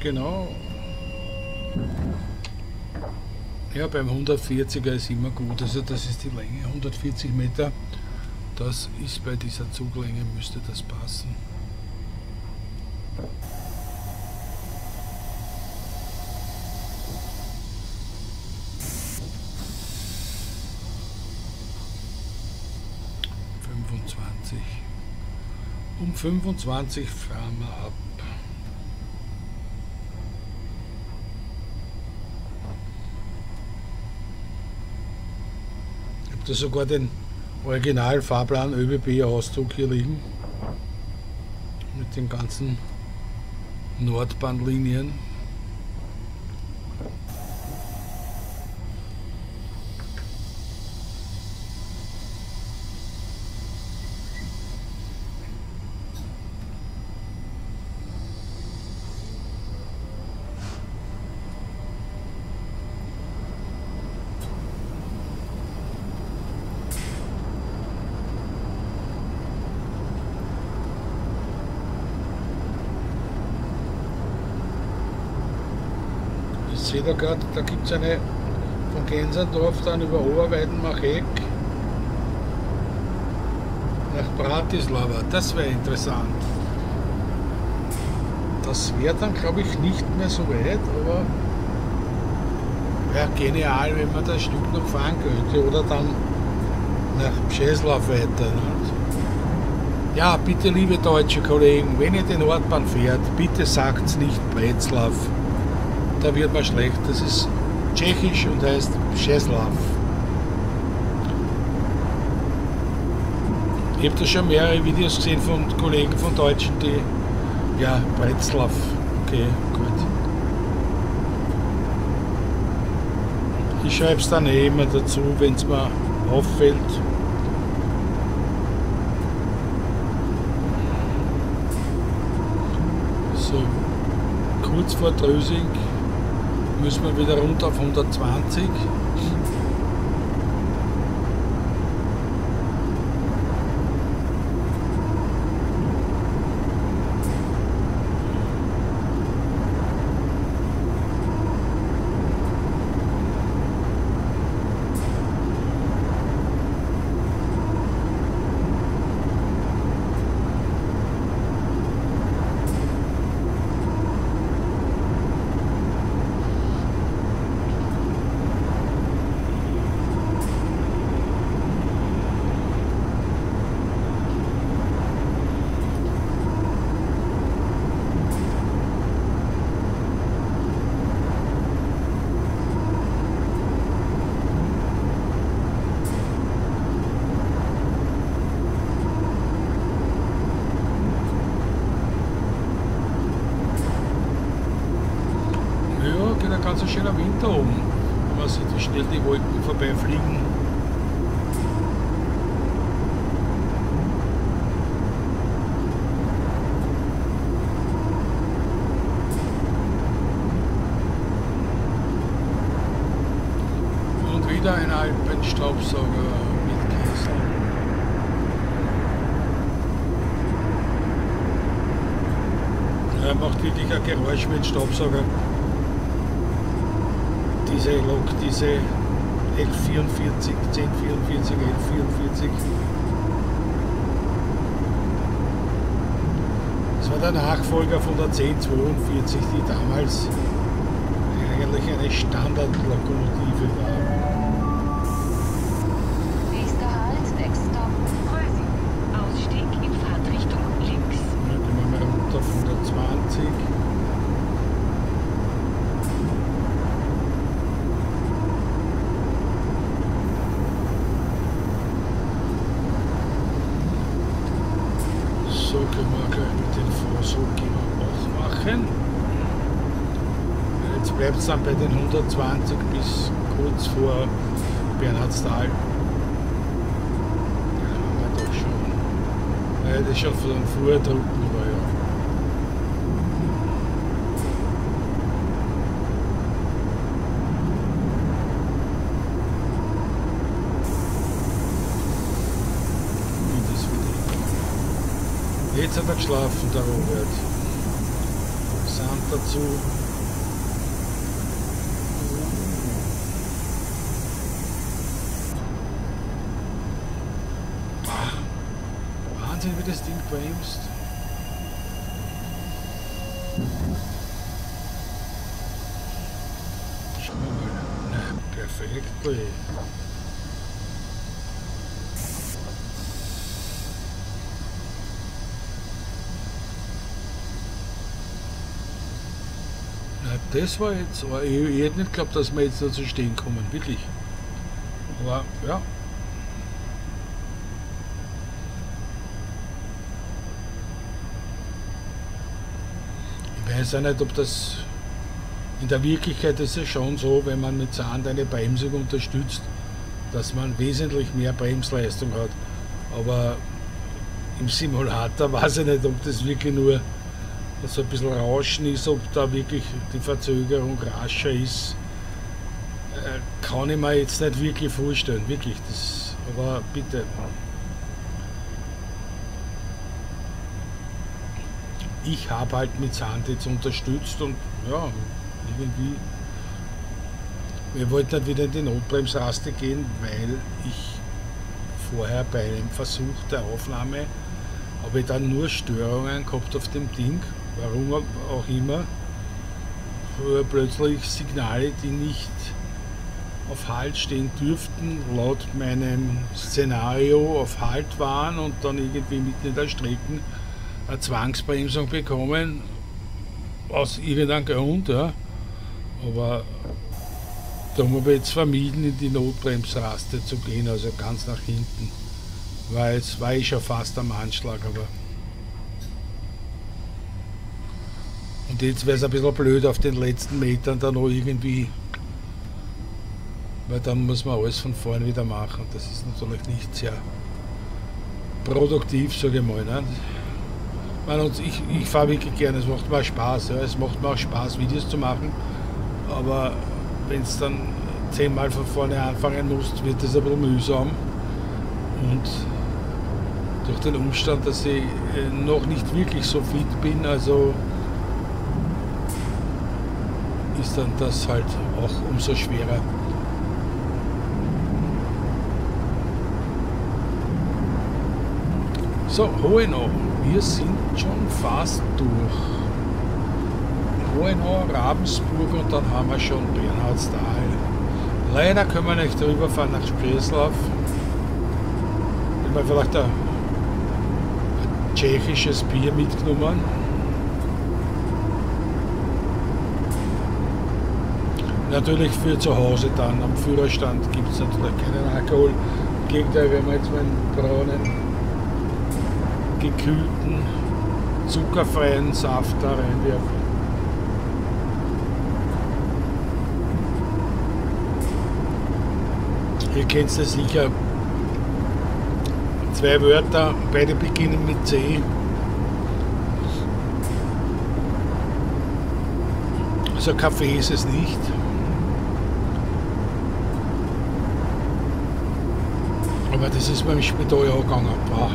genau. Ja, beim hundertvierziger ist immer gut, also das ist die Länge, hundertvierzig Meter. Das ist bei dieser Zuglänge, müsste das passen. fünfundzwanzig. Um fünfundzwanzig fahren wir ab. Ich habe da sogar den Original-Fahrplan ÖBB-Auszug hier liegen. Mit den ganzen Nordbahnlinien. Ich sehe da gerade, da gibt es eine von Gensendorf dann über Oberweiden-Macheck nach Bratislava. Das wäre interessant. Das wäre dann, glaube ich, nicht mehr so weit, aber wäre genial, wenn man das Stück noch fahren könnte. Oder dann nach Břeclav weiter. Nicht? Ja, bitte, liebe deutsche Kollegen, wenn ihr die Nordbahn fährt, bitte sagt nicht Břeclav. Da wird man schlecht. Das ist tschechisch und heißt Břeclav. Ich habe da schon mehrere Videos gesehen von Kollegen von Deutschen, die, ja, Břeclav. Okay, gut. Ich schreibe es dann eh immer dazu, wenn es mir auffällt. So, kurz vor Trösing müssen wir wieder runter auf hundertzwanzig. Ganz ein schöner Winter oben, wenn man sieht, wie schnell die Wolken vorbeifliegen. Und wieder ein Alpenstaubsauger mit Kessel. Er macht wirklich ein Geräusch mit Staubsauger. Diese Lok, diese L vierundvierzig, zehn vierundvierzig, L vierundvierzig. Das war der Nachfolger von der zehn zweiundvierzig, die damals eigentlich eine Standardlokomotive war. Nächster Halt, next stop, Trösing. Ausstieg in Fahrtrichtung links. Ja, dann machen wir runter auf hundertzwanzig. So können wir gleich mit den Vorsorgen auch machen. Jetzt bleibt es dann bei den hundertzwanzig bis kurz vor Bernhardsthal. Ja, haben wir doch schon. Ja, das ist schon von vorher drücken, aber ja. Jetzt hat er geschlafen, der Robert. Sand dazu. Wahnsinn, wie das Ding bremst. Schauen wir mal. Na, perfekt. Ey. Na, das war jetzt, aber ich, ich hätte nicht geglaubt, dass wir jetzt dazu stehen kommen, wirklich. Aber ja. Ich weiß ja nicht, ob das in der Wirklichkeit ist es schon so, wenn man mit Sand eine Bremsung unterstützt, dass man wesentlich mehr Bremsleistung hat. Aber im Simulator weiß ich nicht, ob das wirklich nur so ein bisschen Rauschen ist, ob da wirklich die Verzögerung rascher ist. Äh, kann ich mir jetzt nicht wirklich vorstellen, wirklich. Das, aber bitte. Ich habe halt mit Sand jetzt unterstützt und ja, irgendwie, wir wollten halt wieder in die Notbremsraste gehen, weil ich vorher bei einem Versuch der Aufnahme habe ich dann nur Störungen gehabt auf dem Ding, warum auch immer, plötzlich Signale, die nicht auf Halt stehen dürften, laut meinem Szenario auf Halt waren und dann irgendwie mitten in der Strecke eine Zwangsbremsung bekommen, aus irgendeinem Grund, ja. Aber da haben wir jetzt vermieden, in die Notbremsraste zu gehen, also ganz nach hinten. Weil jetzt war ich schon fast am Anschlag, aber. Und jetzt wäre es ein bisschen blöd auf den letzten Metern da noch irgendwie. Weil dann muss man alles von vorne wieder machen. Das ist natürlich nicht sehr produktiv, sage ich mal. Ne? Ich, ich fahre wirklich gerne, es macht mir Spaß. Ja. Es macht mir auch Spaß, Videos zu machen. Aber wenn es dann zehnmal von vorne anfangen muss, wird es ein bisschen mühsam. Und durch den Umstand, dass ich noch nicht wirklich so fit bin, also ist dann das halt auch umso schwerer. So, Hohenau. Wir sind schon fast durch. Hohenau, Ravensburg und dann haben wir schon Bernhardstal. Leider können wir nicht rüberfahren nach Spreslav. Wenn wir vielleicht ein, ein tschechisches Bier mitgenommen. Natürlich für zu Hause dann. Am Führerstand gibt es natürlich keinen Alkohol. Im Gegenteil, wenn wir jetzt mal einen braunen, gekühlten, zuckerfreien Saft da reinwerfen. Ihr kennt es sicher. Zwei Wörter, beide beginnen mit C. Also Kaffee ist es nicht. Aber das ist beim Spital auch gegangen. Boah.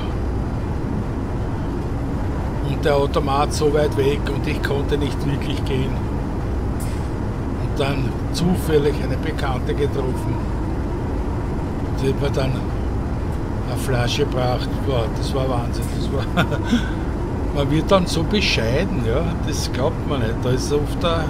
Und der Automat so weit weg und ich konnte nicht wirklich gehen. Und dann zufällig eine Bekannte getroffen. Die hat mir dann eine Flasche gebracht. Boah, das war Wahnsinn. Das war man wird dann so bescheiden, ja, das glaubt man nicht. Da ist oft eine,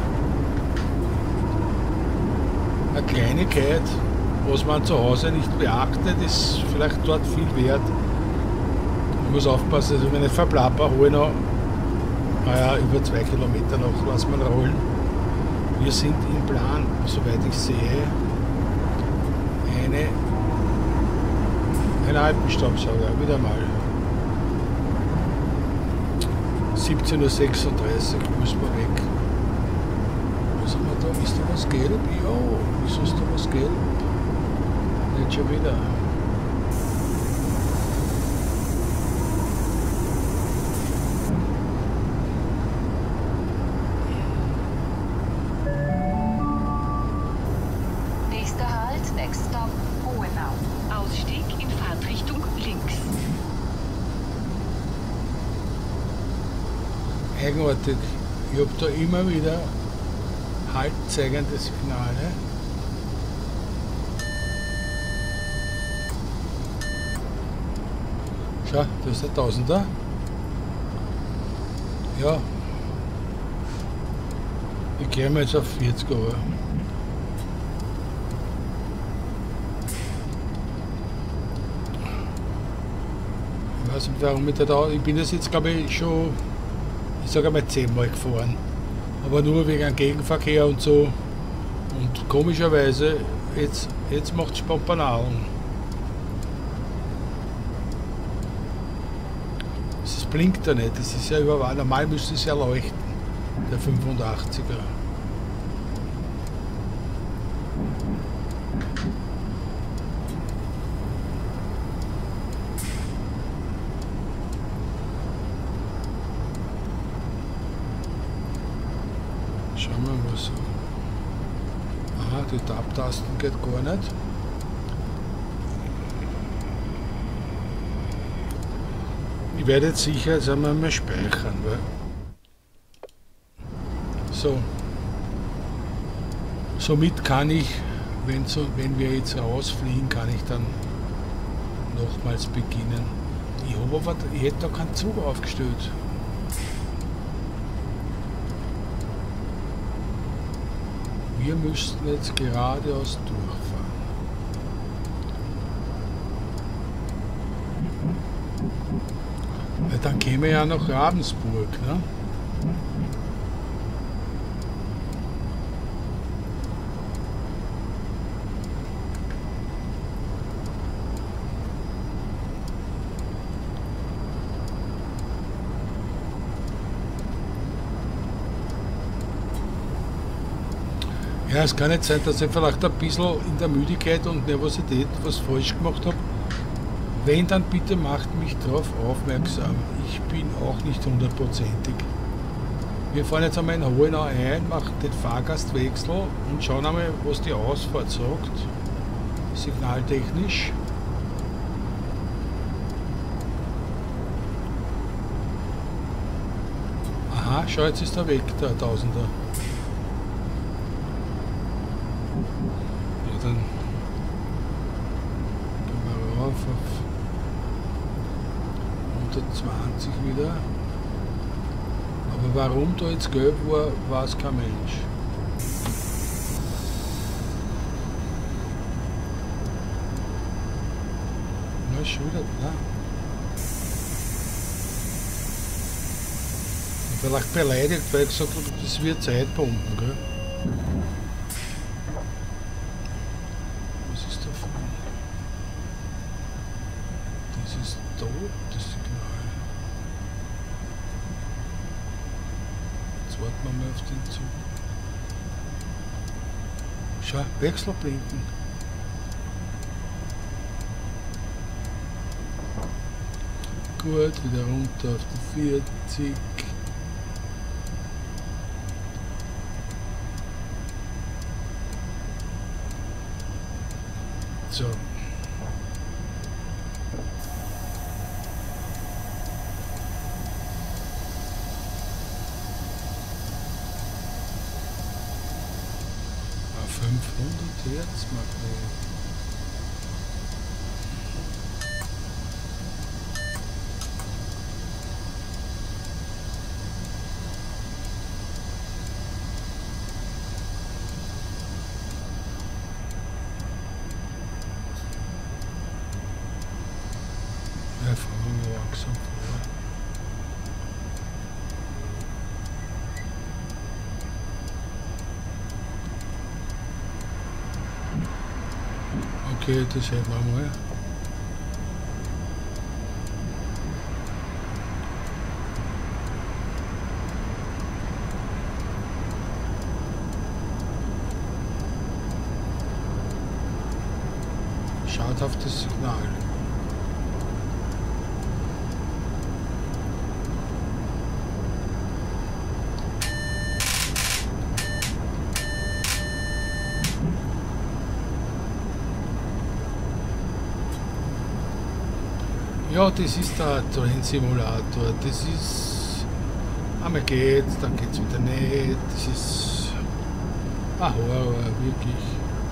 eine Kleinigkeit, was man zu Hause nicht beachtet, ist vielleicht dort viel wert. Ich muss aufpassen, dass ich mich nicht verplapper, hole noch, naja, über zwei Kilometer noch, lass mal rollen. Wir sind im Plan, soweit ich sehe, eine, ein Alpenstaubsauger, wieder mal. siebzehn Uhr sechsunddreißig müssen wir weg. Was haben wir da? Ist da was gelb? Ja, wieso ist da was gelb? Nicht schon wieder. Nächster Halt, next stop, Hohenau. Ausstieg in Fahrtrichtung links. Eigenartig. Ich habe da immer wieder haltzeigende Signale. Schau, da ist der Tausender. Ja. Ich gehe mal jetzt auf vierzig Euro. Ich weiß nicht, warum ich da, da ich bin das jetzt glaube ich schon, ich sage einmal zehnmal gefahren. Aber nur wegen dem Gegenverkehr und so. Und komischerweise, jetzt, jetzt macht es Spampanalen. Es blinkt ja nicht, das ist ja überall, normal müsste es ja leuchten, der fünfundachtziger. Schauen wir mal so. Aha, die Tab-Tasten geht gar nicht. Ich werde jetzt sicher jetzt einmal mal speichern, weil so. Somit kann ich, wenn, so, wenn wir jetzt rausfliegen, kann ich dann nochmals beginnen. Ich habe aber, ich hätte da keinen Zug aufgestellt. Wir müssten jetzt geradeaus durchfahren. Weil dann käme ja nach Ravensburg, ne? Ja, es kann nicht sein, dass ich vielleicht ein bisschen in der Müdigkeit und Nervosität was falsch gemacht habe. Wenn, dann bitte macht mich darauf aufmerksam. Ich bin auch nicht hundertprozentig. Wir fahren jetzt einmal in Hohenau ein, machen den Fahrgastwechsel und schauen einmal, was die Ausfahrt sagt. Signaltechnisch. Aha, schau, jetzt ist er weg, der Tausender. Ja, dann gehen wir rauf auf hundertzwanzig wieder. Aber warum da jetzt gelb war, weiß kein Mensch. Na, schon wieder, ne? Vielleicht beleidigt, weil ich gesagt habe, das wird Zeitbomben, gell? Was ist da vorne? Das ist tot, das Signal. Jetzt warten wir mal auf den Zug. Schau, Wechsel blinken. Gut, wieder runter auf die vierzig. So. fünfhundert Hertz Magnet. Ja, fahren wir langsam vor. Okay, das hätten wir mal. Schaut auf das Signal. Ja, das ist der Train Simulator. Das ist Einmal geht's, dann geht's wieder nicht. Das ist ein Horror, wirklich.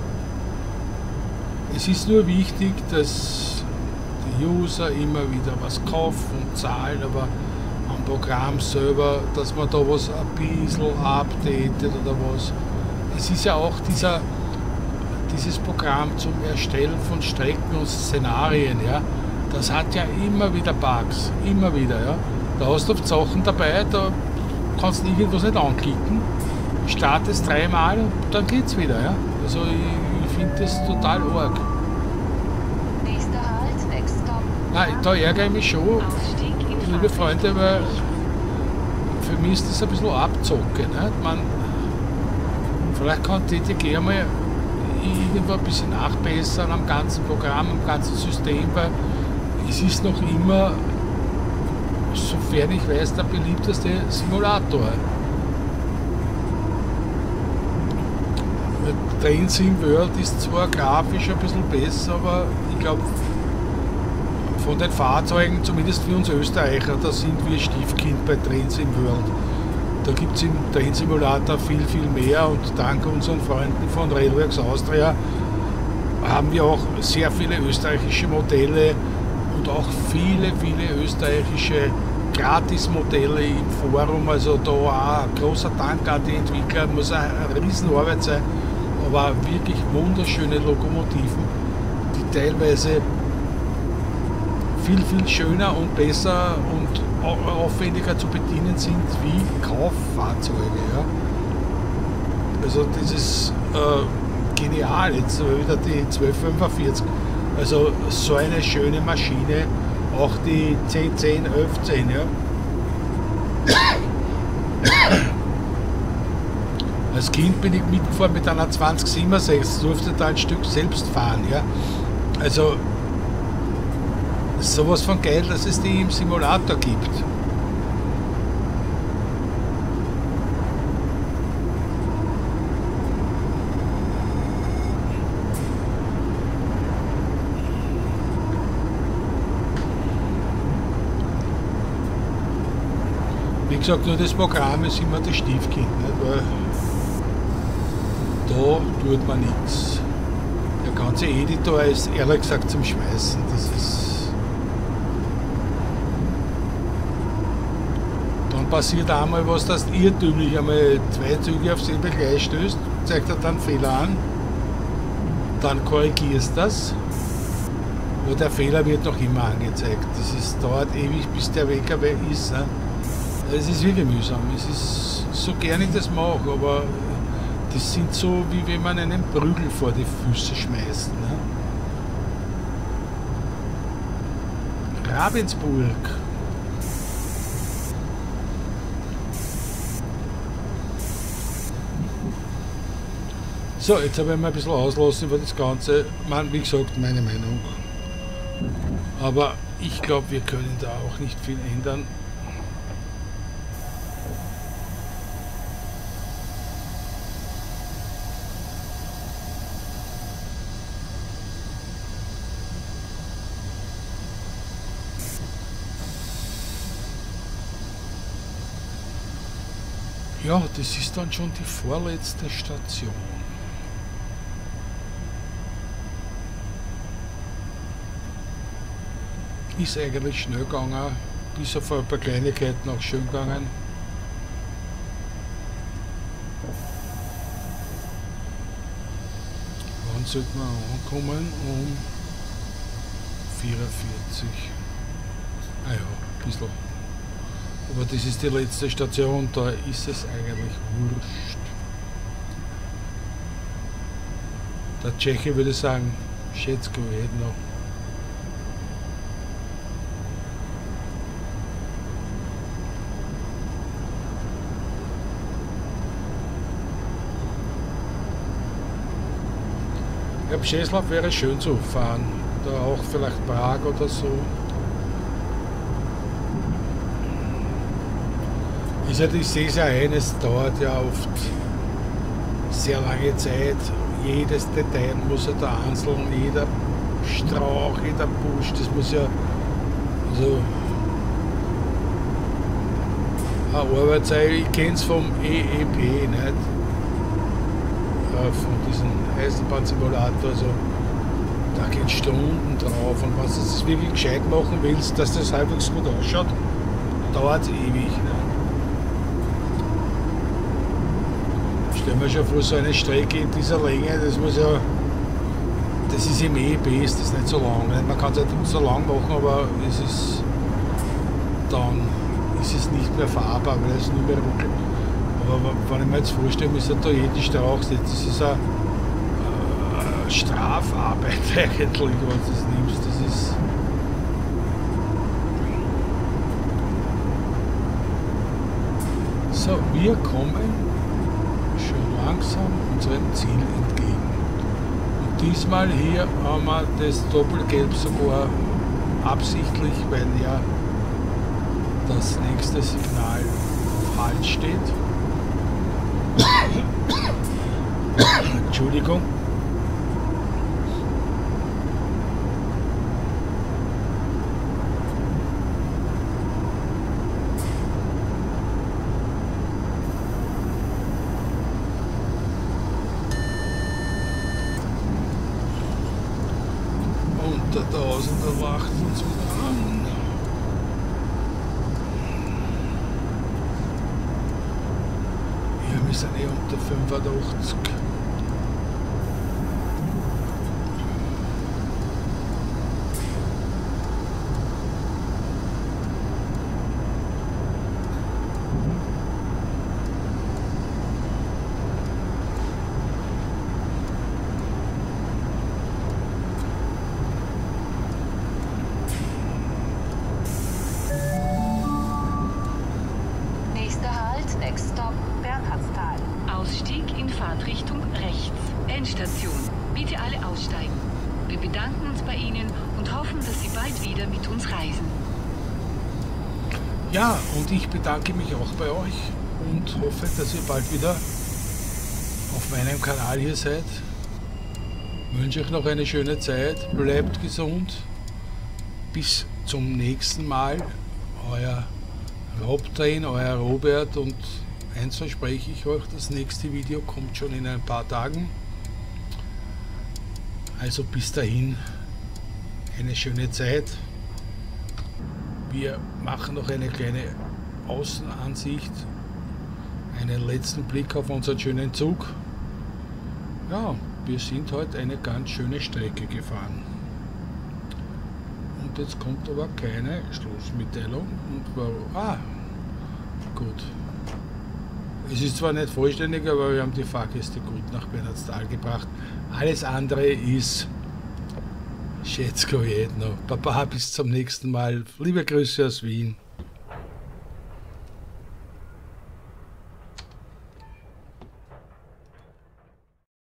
Es ist nur wichtig, dass die User immer wieder was kaufen und zahlen, aber am Programm selber, dass man da was ein bisschen updatet oder was. Es ist ja auch dieser, dieses Programm zum Erstellen von Strecken und Szenarien, ja, das hat ja immer wieder Bugs, immer wieder, ja. Da hast du oft Sachen dabei, da kannst du irgendwas nicht anklicken, startest dreimal und dann geht's wieder, ja. Also ich, ich finde das total arg. Nächster Halt, next stop. Nein, da ärgere ich mich schon, Ausstieg in liebe Freunde, weil Fahrtrichtung. für mich ist das ein bisschen Abzocke. Ne? Man, vielleicht kann T T G einmal irgendwo ein bisschen nachbessern am ganzen Programm, am ganzen System, weil es ist noch immer, sofern ich weiß, der beliebteste Simulator. Train Sim World ist zwar grafisch ein bisschen besser, aber ich glaube, von den Fahrzeugen, zumindest für uns Österreicher, da sind wir Stiefkind bei Train Sim World. Da gibt es im Train Simulator viel, viel mehr und dank unseren Freunden von Railworks Austria haben wir auch sehr viele österreichische Modelle und auch viele, viele österreichische Gratis-Modelle im Forum. Also da auch ein großer Dank an die Entwickler, muss eine Riesenarbeit sein, aber wirklich wunderschöne Lokomotiven, die teilweise viel, viel schöner und besser und aufwendiger zu bedienen sind wie Kauffahrzeuge. Ja. Also das ist äh, genial, jetzt wieder die zwölf fünfundvierzig, also so eine schöne Maschine, auch die zehn zehn elf zehn, ja. Als Kind bin ich mitgefahren mit einer zwanzig siebenundsechzig, durfte da ein Stück selbst fahren, ja. Also sowas von geil, dass es die im Simulator gibt. Wie gesagt, nur das Programm ist immer das Stiefkind, nicht? Weil da tut man nichts. Der ganze Editor ist ehrlich gesagt zum Schmeißen. Das ist passiert einmal was, dass du irrtümlich einmal zwei Züge auf selbe gleich stößt, zeigt er dann Fehler an, dann korrigierst das, aber der Fehler wird noch immer angezeigt. Das ist, dauert ewig, bis der W K W ist. Ne? Es ist wirklich mühsam. Es ist so gerne ich das mache, aber das sind so, wie wenn man einen Prügel vor die Füße schmeißt. Ne? Ravensburg. So, jetzt habe ich mal ein bisschen auslassen über das Ganze. Man, wie gesagt, meine Meinung. Aber ich glaube, wir können da auch nicht viel ändern. Ja, das ist dann schon die vorletzte Station. Ist eigentlich schnell gegangen, bis auf ein paar Kleinigkeiten auch schön gegangen. Wann sollte man ankommen? Um vierundvierzig. Ah ja, ein bisschen. Aber das ist die letzte Station, da ist es eigentlich wurscht. Der Tscheche würde sagen, Schätzko, ich hätte noch. Ja, Břeclav wäre schön zu fahren, oder auch vielleicht Prag oder so. Ich, halt, ich sehe es ja ein, es dauert ja oft sehr lange Zeit. Jedes Detail muss ja da einzeln, jeder Strauch, jeder Busch, das muss ja, also eine Arbeitszeit, ich kenne es vom E E P, nicht? Von diesem Eisenbahnsimulator, also da geht Stunden drauf und wenn du das wirklich gescheit machen willst, dass das halbwegs gut ausschaut, dauert es ewig. Ne? Stell mir schon vor, so eine Strecke in dieser Länge, das muss ja, das ist im E E P, ist das nicht so lang. Ne? Man kann es halt so lang machen, aber es ist dann ist es nicht mehr fahrbar, weil es nicht mehr ruckelt. Aber wenn ich mir jetzt vorstelle, müsste da jeden Strauch setzen, das ist eine äh, Strafarbeit eigentlich, wenn du das nimmst. Das ist so, wir kommen schon langsam unserem Ziel entgegen. Und diesmal hier haben wir das Doppelgelb sogar absichtlich, weil ja das nächste Signal auf Halt steht. Entschuldigung. Und der Tausender wacht uns wieder an. Wir sind eh unter fünfundachtzig. Ausstieg in Fahrtrichtung rechts. Endstation. Bitte alle aussteigen. Wir bedanken uns bei Ihnen und hoffen, dass Sie bald wieder mit uns reisen. Ja, und ich bedanke mich auch bei euch und hoffe, dass ihr bald wieder auf meinem Kanal hier seid. Ich wünsche euch noch eine schöne Zeit. Bleibt gesund. Bis zum nächsten Mal. Euer Robtrain, euer Robert, und eins verspreche ich euch, das nächste Video kommt schon in ein paar Tagen. Also bis dahin eine schöne Zeit. Wir machen noch eine kleine Außenansicht, einen letzten Blick auf unseren schönen Zug. Ja, wir sind heute eine ganz schöne Strecke gefahren. Und jetzt kommt aber keine Schlussmitteilung. Und warum? Ah, gut. Es ist zwar nicht vollständig, aber wir haben die Fahrgäste gut nach Bernhardsthal gebracht. Alles andere ist Schätzko jedno. Baba, bis zum nächsten Mal. Liebe Grüße aus Wien.